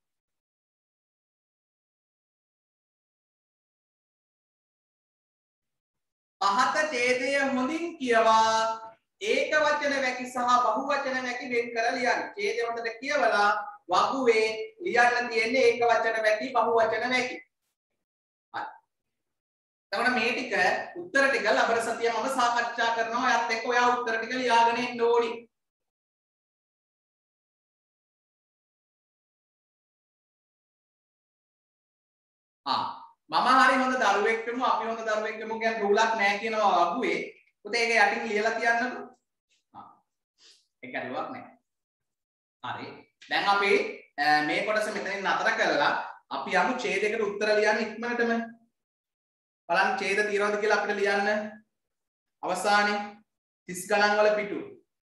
පහත ඡේදය හොඳින් කියවා ඒක වචන වැකි සහ බහු වචන වැකි වෙන් කර ලියන්න. ඡේදය හොඳට කියවලා වගුවේ ලියන්න තියෙන්නේ ඒක වචන වැකි බහු වචන වැකි. හරි. එතකොට මේ ටික උත්තර ටික ලබන සතිය මම සාකච්ඡා කරනවා. එයත් එක්ක ඔයා උත්තර ටික ලියාගෙන එන්න ඕනි. ආ මම හරි හොඳ දරුවෙක් වෙමු අපි හොඳ දරුවෙක් වෙමු කියන්නේ රූලක් නැහැ කියනවා වගුවේ. පුතේ ඒක යටින් ලියලා තියන්නකෝ. ආ ඒක අරුවක් නැහැ. හරි. දැන් අපි මේ කොටස මෙතනින් නතර කරලා අපි යමු ඡේදයකට උත්තර ලියන්න ඉක්මනටම. බලන්න ඡේද තියනවද කියලා අපිට ලියන්න. අවසානයේ තිස් ගණන් වල පිටු.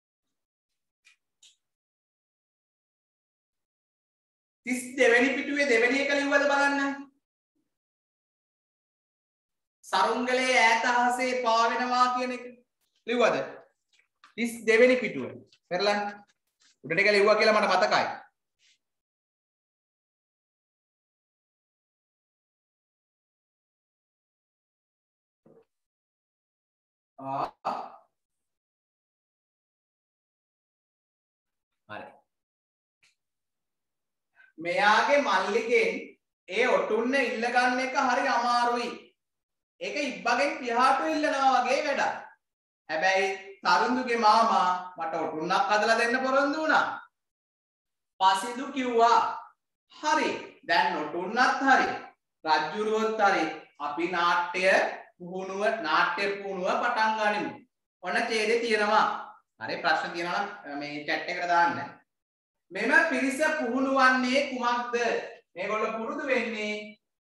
තිස් දෙවෙනි පිටුවේ දෙවෙනි එක ලිව්වද බලන්න. සරුංගලේ ඈත අහසේ පාවෙනවා කියන එක ලිව්වද? තිස් දෙවෙනි පිටුව. පෙරලන්න. උඩට එක ලිව්වා කියලා මට මතකයි. ආ. හරි. මෙයාගේ මල්ලිගෙන් ඒ ඔටුන්න ඉල්ල ගන්න එක හරි අමාරුයි. ඒක ඉබ්බගෙන් පියාට ඉල්ලනවා වගේ වැඩක්. හැබැයි තරුන්දුගේ මාමා මට ඔටුන්නක් හදලා දෙන්න පොරොන්දු වුණා. පසිදු කිව්වා හරි දැන් ඔටුන්නත් හරි රජ්ජුරුවොත් හරි අපි නාට්‍ය පුහුණුව නාට්‍ය පුහුණුව පටන් ගනිමු. ඔන්න ඡේදේ තියෙනවා. හරි ප්‍රශ්න තියෙනවා නම් මේ chat එකට දාන්න. මෙම පිරිස පුහුණුවන්නේ කුමක්ද? මේගොල්ලෝ පුරුදු වෙන්නේ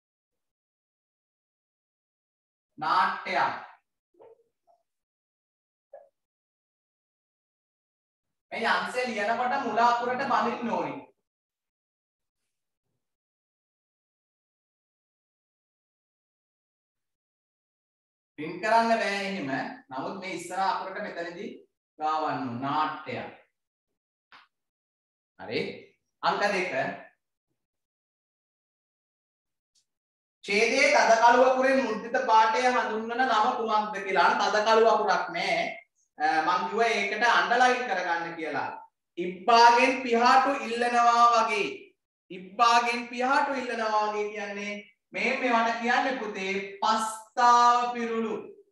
නාට්‍යයක්. මේ අංශය ලියනකොට මුල අකුරට බඳින්න ඕනි. print කරන්න බෑ එහෙම. නමුත් මේ ඉස්සර අකුරට මෙතනදී ගාවන්න නාට්‍යයක්. හරි. අංක දෙක. ඡේදයේ තද කළු අකුරෙන් මුද්‍රිත පාඨය හඳුන්වන නම කුමක්ද කියලා. තද කළු අකුරක් නෑ. මම කිව්වා ඒකට අන්ඩර්ලයින් කරගන්න කියලා. ඉබ්බාගෙන් පිහාටු ඉල්ලනවා වගේ. ඉබ්බාගෙන් පිහාටු ඉල්ලනවා වගේ කියන්නේ මේ මේවට කියන්නේ පුතේ පස්තාව පිරුළු.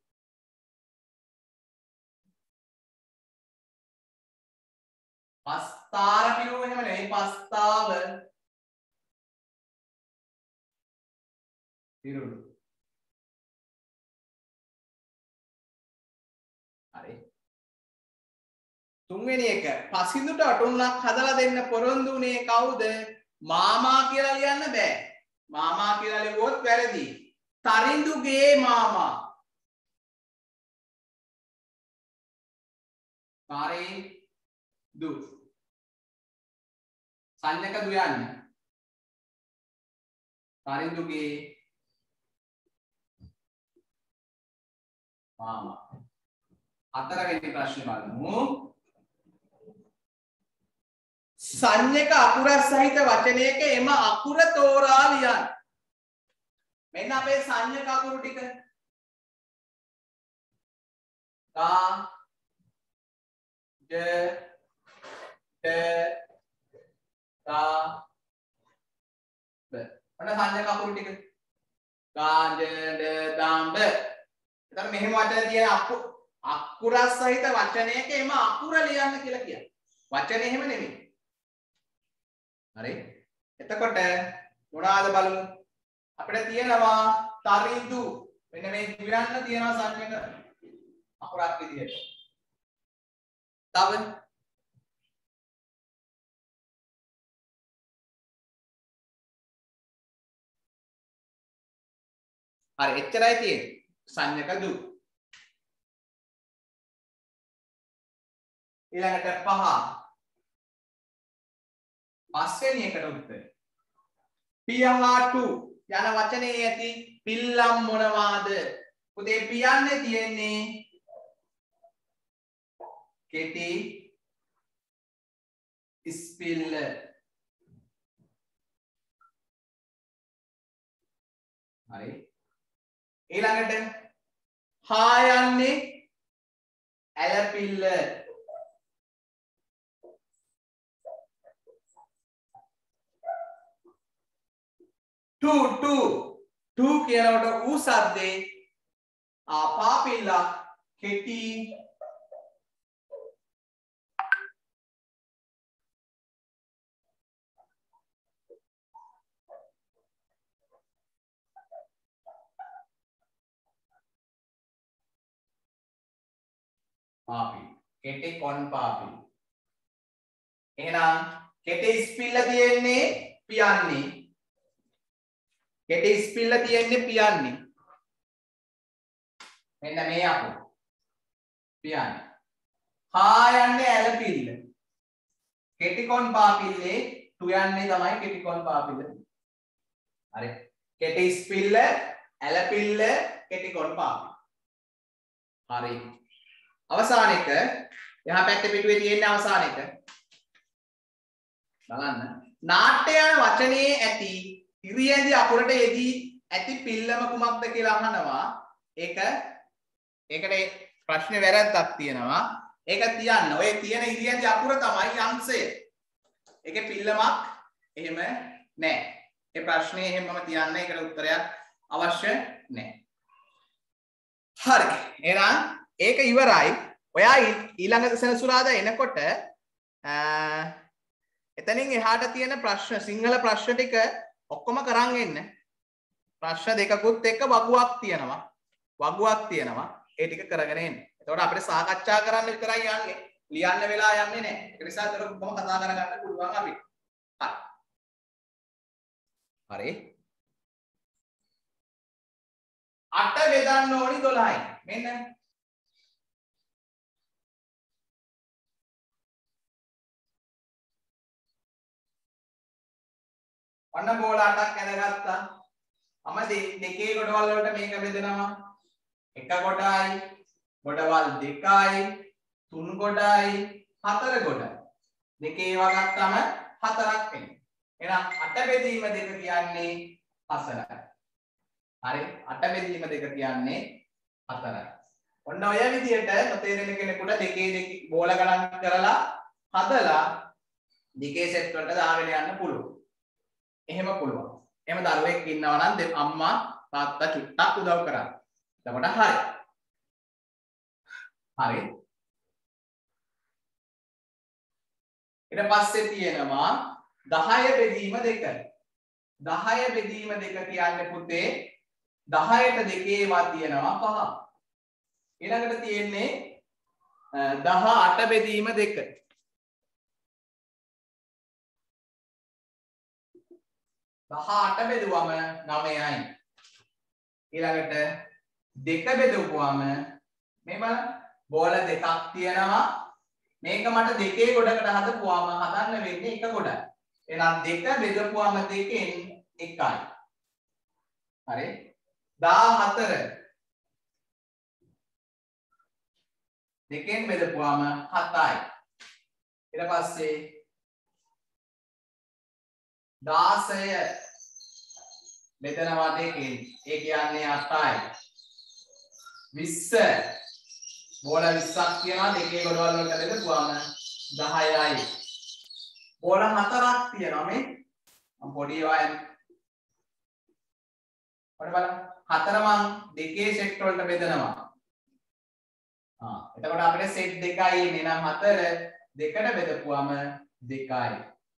පස්තාර පිරුළු එහෙම නෙවෙයි පස්තාව පිරුළු. හරි. තුන්වෙනි එක පසිඳුට අටුන්නක් හදලා දෙන්න පොරොන්දු වුණේ කවුද? මාමා කියලා ලියන්න බෑ. මාමා කියලා ලියුවොත් වැරදි. තරිඳුගේ මාමා. තරිඳු. සංඥක දු යන්නේ. තරිඳුගේ මාමා. හතරවෙනි ප්‍රශ්නේ බලමු. සංඥක අකුර සහිත වචනයක එම අකුර තෝරා ලියන්න. මෙන්න අපේ සංඥක අකුරු ටික. තා ද ද තා බ. ඔන්න සංඥක අකුරු ටික. ගා ද ද දාම් බ. එතන මෙහෙම වචන තියෙන අකුර අකුර සහිත වචනයක එම අකුර ලියන්න කියලා කියන්නේ. වචනේ එහෙම නෙමෙයි. හරි. එතකොට මොනවාද බලමු. අපිට තියෙනවා තරිඳු. මෙන්න මේ දුයන්න තියෙනවා සංඥක අකුරක් විදියට. තව හරි එච්චරයි තියෙන්නේ. සංඥක දු. ඊළඟට පහ. පස්වෙනි එකට උත්තර. පියහාටු යන වචනේ ඇති පිල්ලම් මොනවාද? පුතේ පියන්නේ තියෙන්නේ කෙටි ස්පිල්ල. හරි. ඊළඟට හා යන්නේ ඇලපිල්ල. ටු ටු ටු කියනකොට ඌ සද්දේ ආපාපිල්ල කෙටි පාපි කෙටි කොන් පාපි. එහෙනම් කෙටි ස්පිල්ල තියෙන්නේ පියන්නේ. කෙටි ස්පිල්ල තියෙන්නේ පියන්නේ. මෙන්න මේ අකුර. පියන්නේ. හා යන්නේ ඇලපිල්ල. කෙටි කොන් පාපිල්ලේ ටු යන්නේ තමයි කෙටි කොන් පාපිල්ල. හරි. කෙටි ස්පිල්ල ඇලපිල්ල කෙටි කොන් පාපිල්ල. හරි. අවසාන එක එහා පැත්තේ පිටුවේ තියෙන අවසාන එක බලන්න. නාට්‍ය යන වචනේ ඇති ඉරියැඳි අකුරට යෙදී ඇති පිල්ලම කුමක්ද කියලා අහනවා. ඒක ඒකට ප්‍රශ්නේ වැරද්දක් තියෙනවා. ඒක තියන්න. ඔය තියෙන ඉරියැඳි අකුර තමයි අංශය. ඒකේ පිල්ලමක් එහෙම නැහැ. ඒ ප්‍රශ්නේ එහෙමම තියන්න. ඒකට උත්තරයක් අවශ්‍ය නැහැ. හරි. එහෙනම් ඒක ඉවරයි. ඔයා ඊළඟ සෙනසුරාදා එනකොට එතනින් එහාට තියෙන ප්‍රශ්න සිංහල ප්‍රශ්න ටික ඔක්කොම කරන් එන්න. ප්‍රශ්න දෙකකුත් එක්ක වගුවක් තියෙනවා. වගුවක් තියෙනවා. ඒ ටික කරගෙන එන්න. එතකොට අපිට සාකච්ඡා කරන්න විතරයි යන්නේ. ලියන්න වෙලා යන්නේ නැහැ. ඒක නිසා ඒක කොහොම කතා කරගන්න පුළුවන් අපිට. හරි. හරි. අට බෙදන්න ඕනි දොළහයි. මෙන්න ඔන්න බෝල අටක් ඇදගත්තා. මම දෙකේ ගොඩවල් වලට මේක බෙදෙනවා. එක ගොඩයි, ගොඩවල් දෙකයි, තුන් ගොඩයි, හතර ගොඩයි. දෙකේ ඒවා ගත්තම හතරක් එන්නේ. එහෙනම් අට බෙදීම දෙක කියන්නේ හතරයි. හරි අට බෙදීම දෙක කියන්නේ හතරයි. ඔන්න ඔය විදිහට නොතේරෙන කෙනෙකුට දෙකේ දෙක බෝල ගණන් කරලා හදලා දෙකේ සෙට් වලට දාගෙන යන්න පුළුවන්. එහෙම පුළුවන්. එහෙම දරුවෙක් ඉන්නවා නම් අම්මා තාත්තා චුට්ටක් උදව් කරා. එතකොට හරි. හරි. ඊට පස්සේ තියෙනවා දහය බෙදීම දෙක. දහය බෙදීම දෙක කියන්නේ පුතේ දහයට දෙකේ ඒවා තියෙනවා පහ. ඊළඟට තියෙන්නේ දහඅට බෙදීම දෙක. දහඅට බෙදුවම නවයයි. ඊළඟට දෙක බෙදුවාම මේ බලන්න බෝල දෙකක් තියෙනවා. මේක මට දෙකේ ගොඩකට හදපුවාම හදන්න වෙන්නේ එක ගොඩයි. එහෙනම් දෙක බෙදපුවාම දෙකෙන් එකයි. හරි. දහහතර දෙකෙන් බෙදපුවාම හතයි. ඊට පස්සේ දාසය බෙදනවා දෙකෙන් ඒ කියන්නේ අටයි. විස්ස බෝල විස්සක් තියෙනවා දෙකේ ගොඩවල් වලට බෙදපුවාම දහයයි. බෝල හතරක් තියෙනවා මේ මම පොඩි වයන් ඔන්න බලන්න හතර මං දෙකේ සෙට් වලට බෙදනවා. ආ එතකොට අපිට සෙට් දෙකයි එන්නේ නම් හතර දෙකට බෙදපුවාම දෙකයි.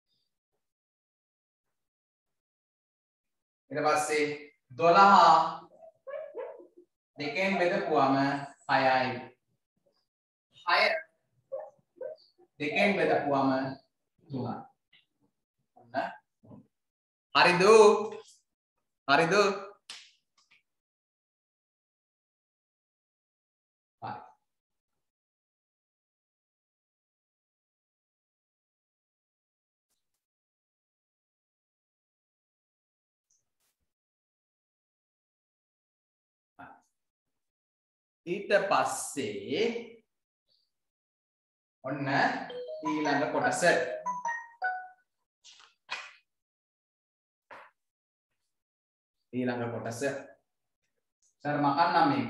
ඊට පස්සේ දොළහ දෙකෙන් බෙදපුවාම හයයි. හය දෙකෙන් බෙදපුවාම තුනයි. ඔන්න හරිද? හරිද? හරි. ඊට පස්සේ ඔන්න ඊළඟ කොටස ඊළඟ කොටස සර් මකන්නම් මේක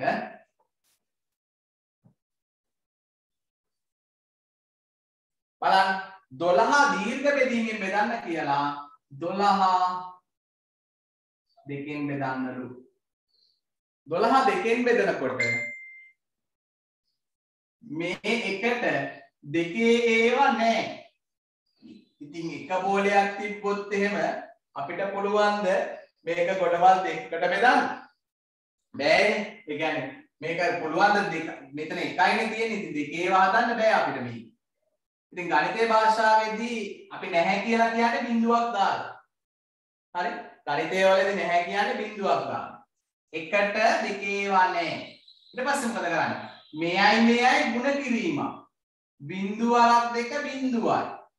බලන්න දොළහ දීර්ඝ බෙදීමෙන් බෙදන්න කියලා දොළහ දෙකෙන් බෙදන්නලු දොළහ දෙකෙන් බෙදනකොට මේ එකට දෙකේ ඒවා නැහැ. ඉතින් එක බෝලයක් තිබ්බොත් එහෙම අපිට පුළුවන් ද මේක ගොඩවල් දෙකකට බෙදන්න? බෑනේ. ඒ කියන්නේ මේක පුළුවන් ද මෙතන එකයිනේ තියෙන්නේ. ඉතින් දෙකේ ඒවා හදන්න බෑ අපිට මේ. ඉතින් ගණිතේ භාෂාවේදී අපි නැහැ කියලා කියන්නේ බිඳුවක් දාලා. හරි? ගණිතයේ වලදී නැහැ කියන්නේ බිඳුවක් දාලා. එකට දෙකේ ඒවා නැහැ. ඊට පස්සේ මොකද කරන්නේ? මෙයයි මෙයයි ගුණ කිරීම. බිඳුව අරක් දෙක බිඳුවයි.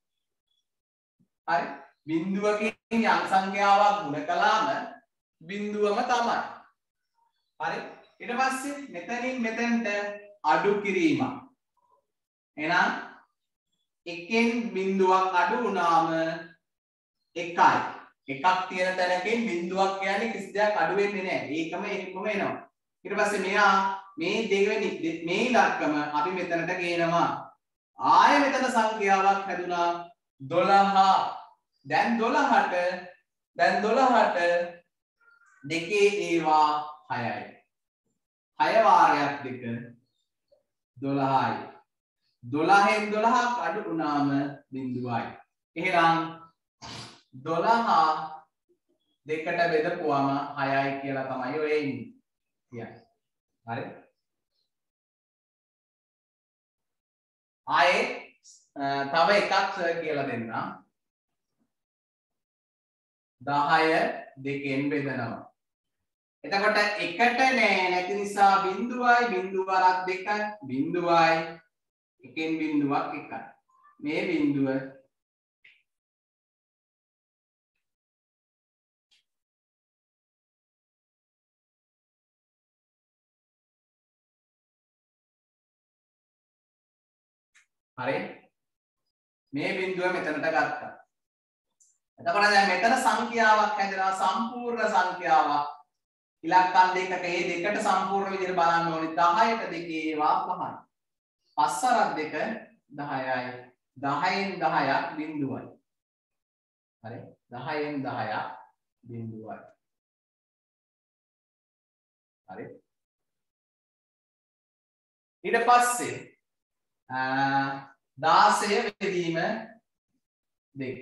හරි? බිඳුවකින් යම් සංඛ්‍යාවක් ගුණ කළාම බිඳුවම තමයි. හරි? ඊට පස්සේ මෙතනින් මෙතෙන්ට අඩු කිරීම. එහෙනම් එකෙන් බිඳුවක් අඩු වුණාම එකයි. එකක් තියෙන තැනකින් බිඳුවක් කියන්නේ කිසි දෙයක් අඩු වෙන්නේ නැහැ. ඒකම ඒකම එනවා. ඊට පස්සේ මෙයා මේ දෙවෙනි මේ ඉලක්කම අපි මෙතනට ගේනවා. ආයෙ මෙතන සංඛ්‍යාවක් හැදුනා දොළහ. දැන් දොළහට දැන් දොළහට දෙකේ ඒවා හයයි. හය වාරයක් දෙක දොළහයි. දොළහෙන් දොළහක් අඩු වුණාම බිඳුවයි. එහෙනම් දොළහ දෙකට බෙදපුවාම හයයි කියලා තමයි ඔය එන්නේ. කියන්නේ. හරි? ආයේ තව එකක් කියලා දෙන්නම්. දහය දෙකෙන් බෙදනවා. එතකොට එකට නෑ නැති නිසා බිඳුවයි බිඳුව අරක් දෙකයි බිඳුවයි එකෙන් බිඳුවක් එකයි. මේ බිඳුව හරි මේ බිඳුව මෙතනට ගත්තා. එතකොට දැන් මෙතන සංඛ්‍යාවක් හැදෙනවා සම්පූර්ණ සංඛ්‍යාවක්. ඉලක්කම් දෙකක ඒ දෙකට සම්පූර්ණ විදිහට බලන්න ඕනේ. දහයට දෙකේ ඒවා පහයි. පස් අරක් දෙක දහයයි. දහයෙන් දහයක් බිඳුවයි. හරි. දහයෙන් දහයක් බිඳුවයි. හරි. ඊට පස්සේ දාසය බෙදීම දෙක.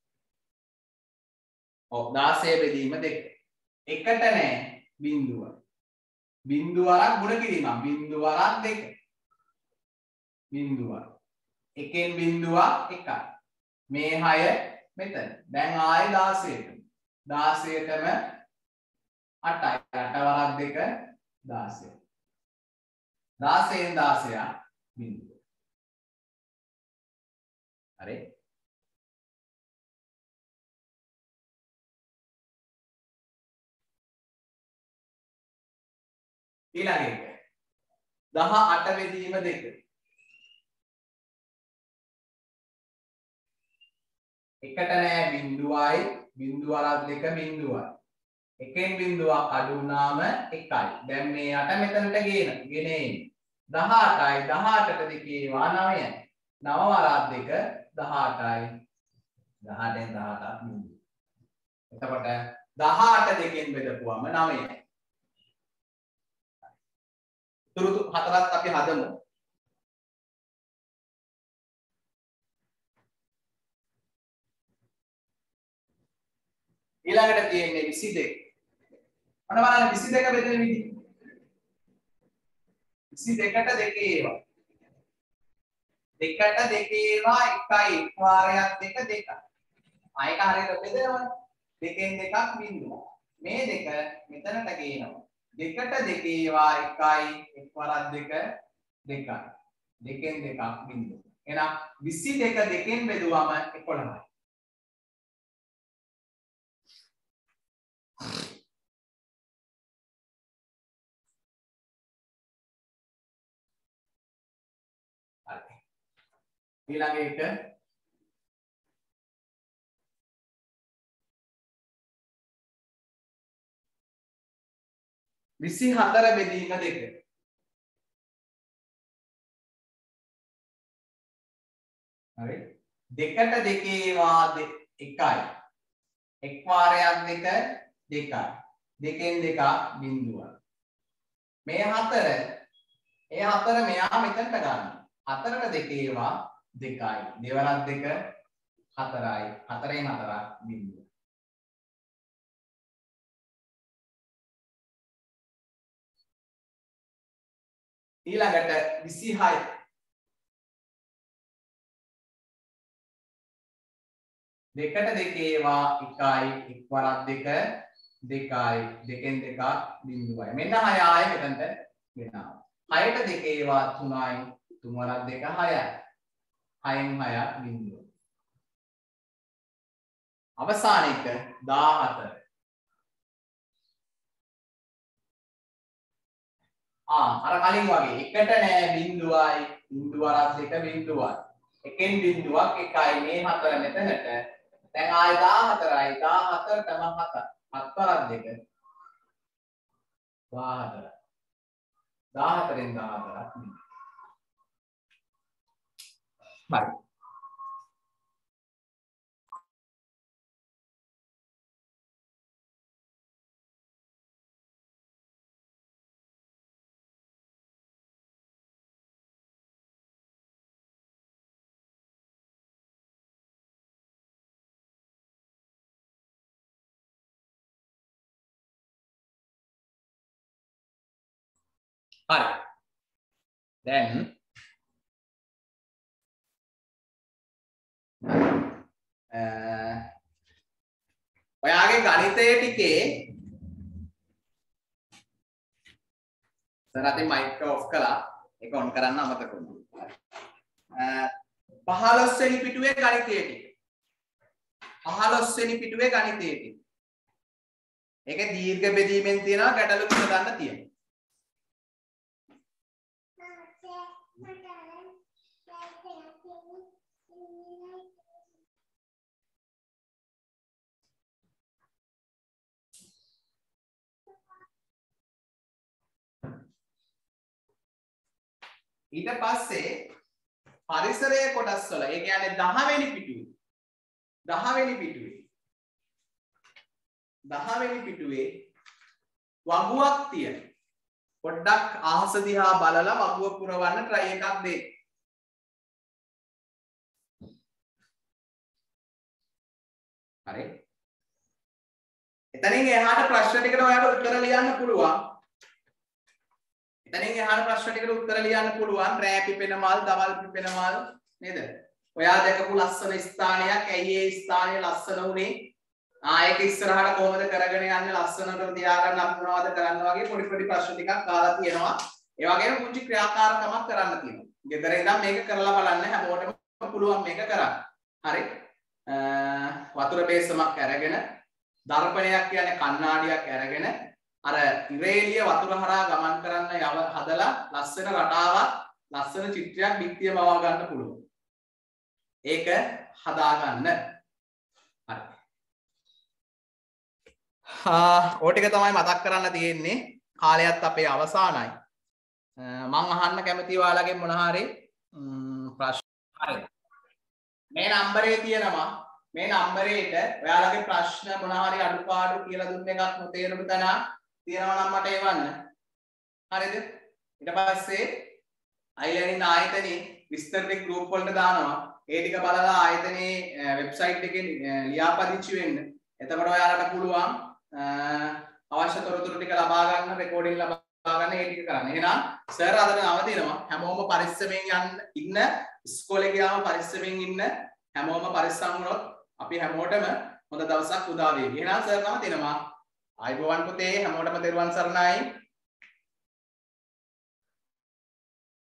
ඔව් දාසය බෙදීම දෙක. එකට නෑ බිඳුව. බිඳුව අරක් ගුණ කිරීමක්. බිඳුව අරක් දෙක. බිඳුව. එකෙන් බිඳුවක් එකයි. මේ හය මෙතන. දැන් ආයේ දාසයට. දාසයටම අටයි. අට වරක් දෙක දාසය. දාසයෙන් දාසයක් බිඳුව. හරි. ඊළඟ එක දහඅට බෙදීම දෙක. එකට නෑ බිඳුවයි බිඳුව අරක් දෙක බිඳුවයි. එකෙන් බිඳුවක් අඩු වුණාම එකයි. දැන් මේ අට මෙතනට ගේන ගෙනේ දහඅටයි දහඅටට දෙකේ වා නවයයි. නව වරක් දෙක දහඅටයි. දහඅටෙන් දහඅටක් බිඳුව. එතකොට දහඅට දෙකෙන් බෙදපුවම නවයයි. තුරුතු හතරක් අපි හදමු. ඊළඟට තියෙන්නේ විසි දෙක. අන්න බලන්න විසි දෙක බෙදෙන විදිහ. විසි දෙකට දෙකේ ඒවා. දෙකට දෙකේ ඒවා එකයි එක් වාරයක් දෙක දෙකයි. ආයක හරියට බෙදෙනවනේ. දෙකෙන් දෙකක් බිඳුව. මේ දෙක මෙතනට ගේනවා. දෙකට දෙකේ ඒවා එකයි එක් වරක් දෙක දෙකයි. දෙකෙන් දෙකක් බිඳුව. එහෙනම් විසි දෙක දෙකෙන් බෙදුවම එකොළහයි. ඊළඟ එක විසි හතර බෙදීම දෙක. හරි. දෙකට දෙකේ වා එකයි. එක් වාරයක් දෙක දෙකයි. දෙකෙන් දෙකක් බිඳුවයි. මේ හතර ඒ හතර මෙයා මෙතනට ගන්න. හතරට දෙකේ වා දෙකයි. දෙවරක් දෙක හතරයි. හතරෙන් හතරක් බිඳුව. ඊළඟට විසිහය. දෙකට දෙකේ වා එකයි. එක් වරක් දෙක දෙකයි. දෙකෙන් දෙකක් බිඳුවයි. මෙන්න හය ආයේ මෙතනට ගෙනාවා. හයට දෙකේ වා තුනයි. තුන් වරක් දෙක හයයි. හයෙන් හයක් බිඳුව. අවසාන එක දාහතර. ආ අර කලින් වගේ එකට නෑ බිඳුවයි බිඳුව වරක් දෙක බිඳුවයි. එකෙන් බිඳුවක් එකයි. මේ හතර මෙතනට. දැන් ආයේ දාහතරයි. දාහතරටම හතයි. හත් වරක් දෙක දාහතරයි. දාහතරෙන් දාහතරක් බිඳුව. Baik. Baik. Dan ඔයාගේ ගණිතය ටිකේ සර් අතින් මයික් ඔෆ් කළා. ඒක ඔන් කරන්න අමතක වුණා. පහළොස් වෙනි පිටුවේ ගණිතය ටික. පහළොස් වෙනි පිටුවේ ගණිතය ටික. ඒකේ දීර්ඝ බෙදීමෙන් තියෙනවා ගැටලු විසඳන්න තියෙනවා. ඊට පස්සේ පරිසරයේ කොටස් වල ඒ කියන්නේ දහ වෙනි පිටුවේ දහ වෙනි පිටුවේ දහ වෙනි පිටුවේ වගුවක් තියෙන. පොඩ්ඩක් අහස දිහා බලලා වගුව පුරවන්න try එකක් දෙන්න. හරි. එතනින් එහාට ප්‍රශ්න ටිකට ඔයාලට උත්තර ලියන්න පුළුවන්. එතනින් එහාට ප්‍රශ්න ටිකට උත්තර ලියන්න පුළුවන්. රෑ පිපෙන මල්, දවල් පිපෙන මල් නේද? ඔයා දැකපු ලස්සන ස්ථානයක් ඇයි ඒ ස්ථානය ලස්සන උනේ? ආ ඒක ඉස්සරහට කොහොමද කරගෙන යන්නේ ලස්සනට තියාගන්න අපි මොනවද කරන්න වගේ පොඩි පොඩි ප්‍රශ්න ටිකක් අහලා තියෙනවා. ඒ වගේම පුංචි ක්‍රියාකාරකමක් කරන්න තියෙනවා. ගෙදර ඉඳන් මේක කරලා බලන්න හැමෝටම පුළුවන් මේක කරන්න. හරි. වතුර බේසමක් අරගෙන දර්පණයක් කියන්නේ කණ්ණාඩියක් අරගෙන අර ඉරේලිය වතුර හරහා ගමන් කරන්න යව හදලා ලස්සන රටාවක් ලස්සන චිත්‍රයක් පිටිය මවා ගන්න පුළුවන්. ඒක හදා ගන්න. හරි. ආ ඕ ටික තමයි මතක් කරන්න තියෙන්නේ. කාලයත් අපේ අවසానයි. මම අහන්න කැමති ඔයාලගෙන් මොන හරි ප්‍රශ්න. හරි. මේ නම්බරේ තියෙනවා මේ නම්බරේට ඔයාලගේ ප්‍රශ්න මොන හරි අඩුපාඩු කියලා දුන්න එකක් නොතේරුණු තැන තියෙනවා නම් මට එවන්න. හරිද? ඊට පස්සේ අයිලෙනින් ආයතනයේ විස්තර ටික ගෲප් වලට දානවා. ඒ ටික බලලා ආයතනයේ වෙබ්සයිට් එකේ ලියාපදිංචි වෙන්න. එතකොට ඔයාලට පුළුවන් අවශ්‍ය තොරතුරු ටික ලබා ගන්න, රෙකෝඩින් ලබා ගන්න, ඒ ටික කරන්න. එහෙනම් සර් අද නවතිනවා. හැමෝම පරිස්සමෙන් යන්න ඉන්න. ඉස්කෝලේ ගියාම පරිස්සමෙන් ඉන්න. හැමෝම පරිස්සම් වුණොත් අපි හැමෝටම හොඳ දවසක් උදා වේවි. එහෙනම් සර් නවතිනවා. ආයුබෝවන් පුතේ හැමෝටම තෙරුවන් සරණයි.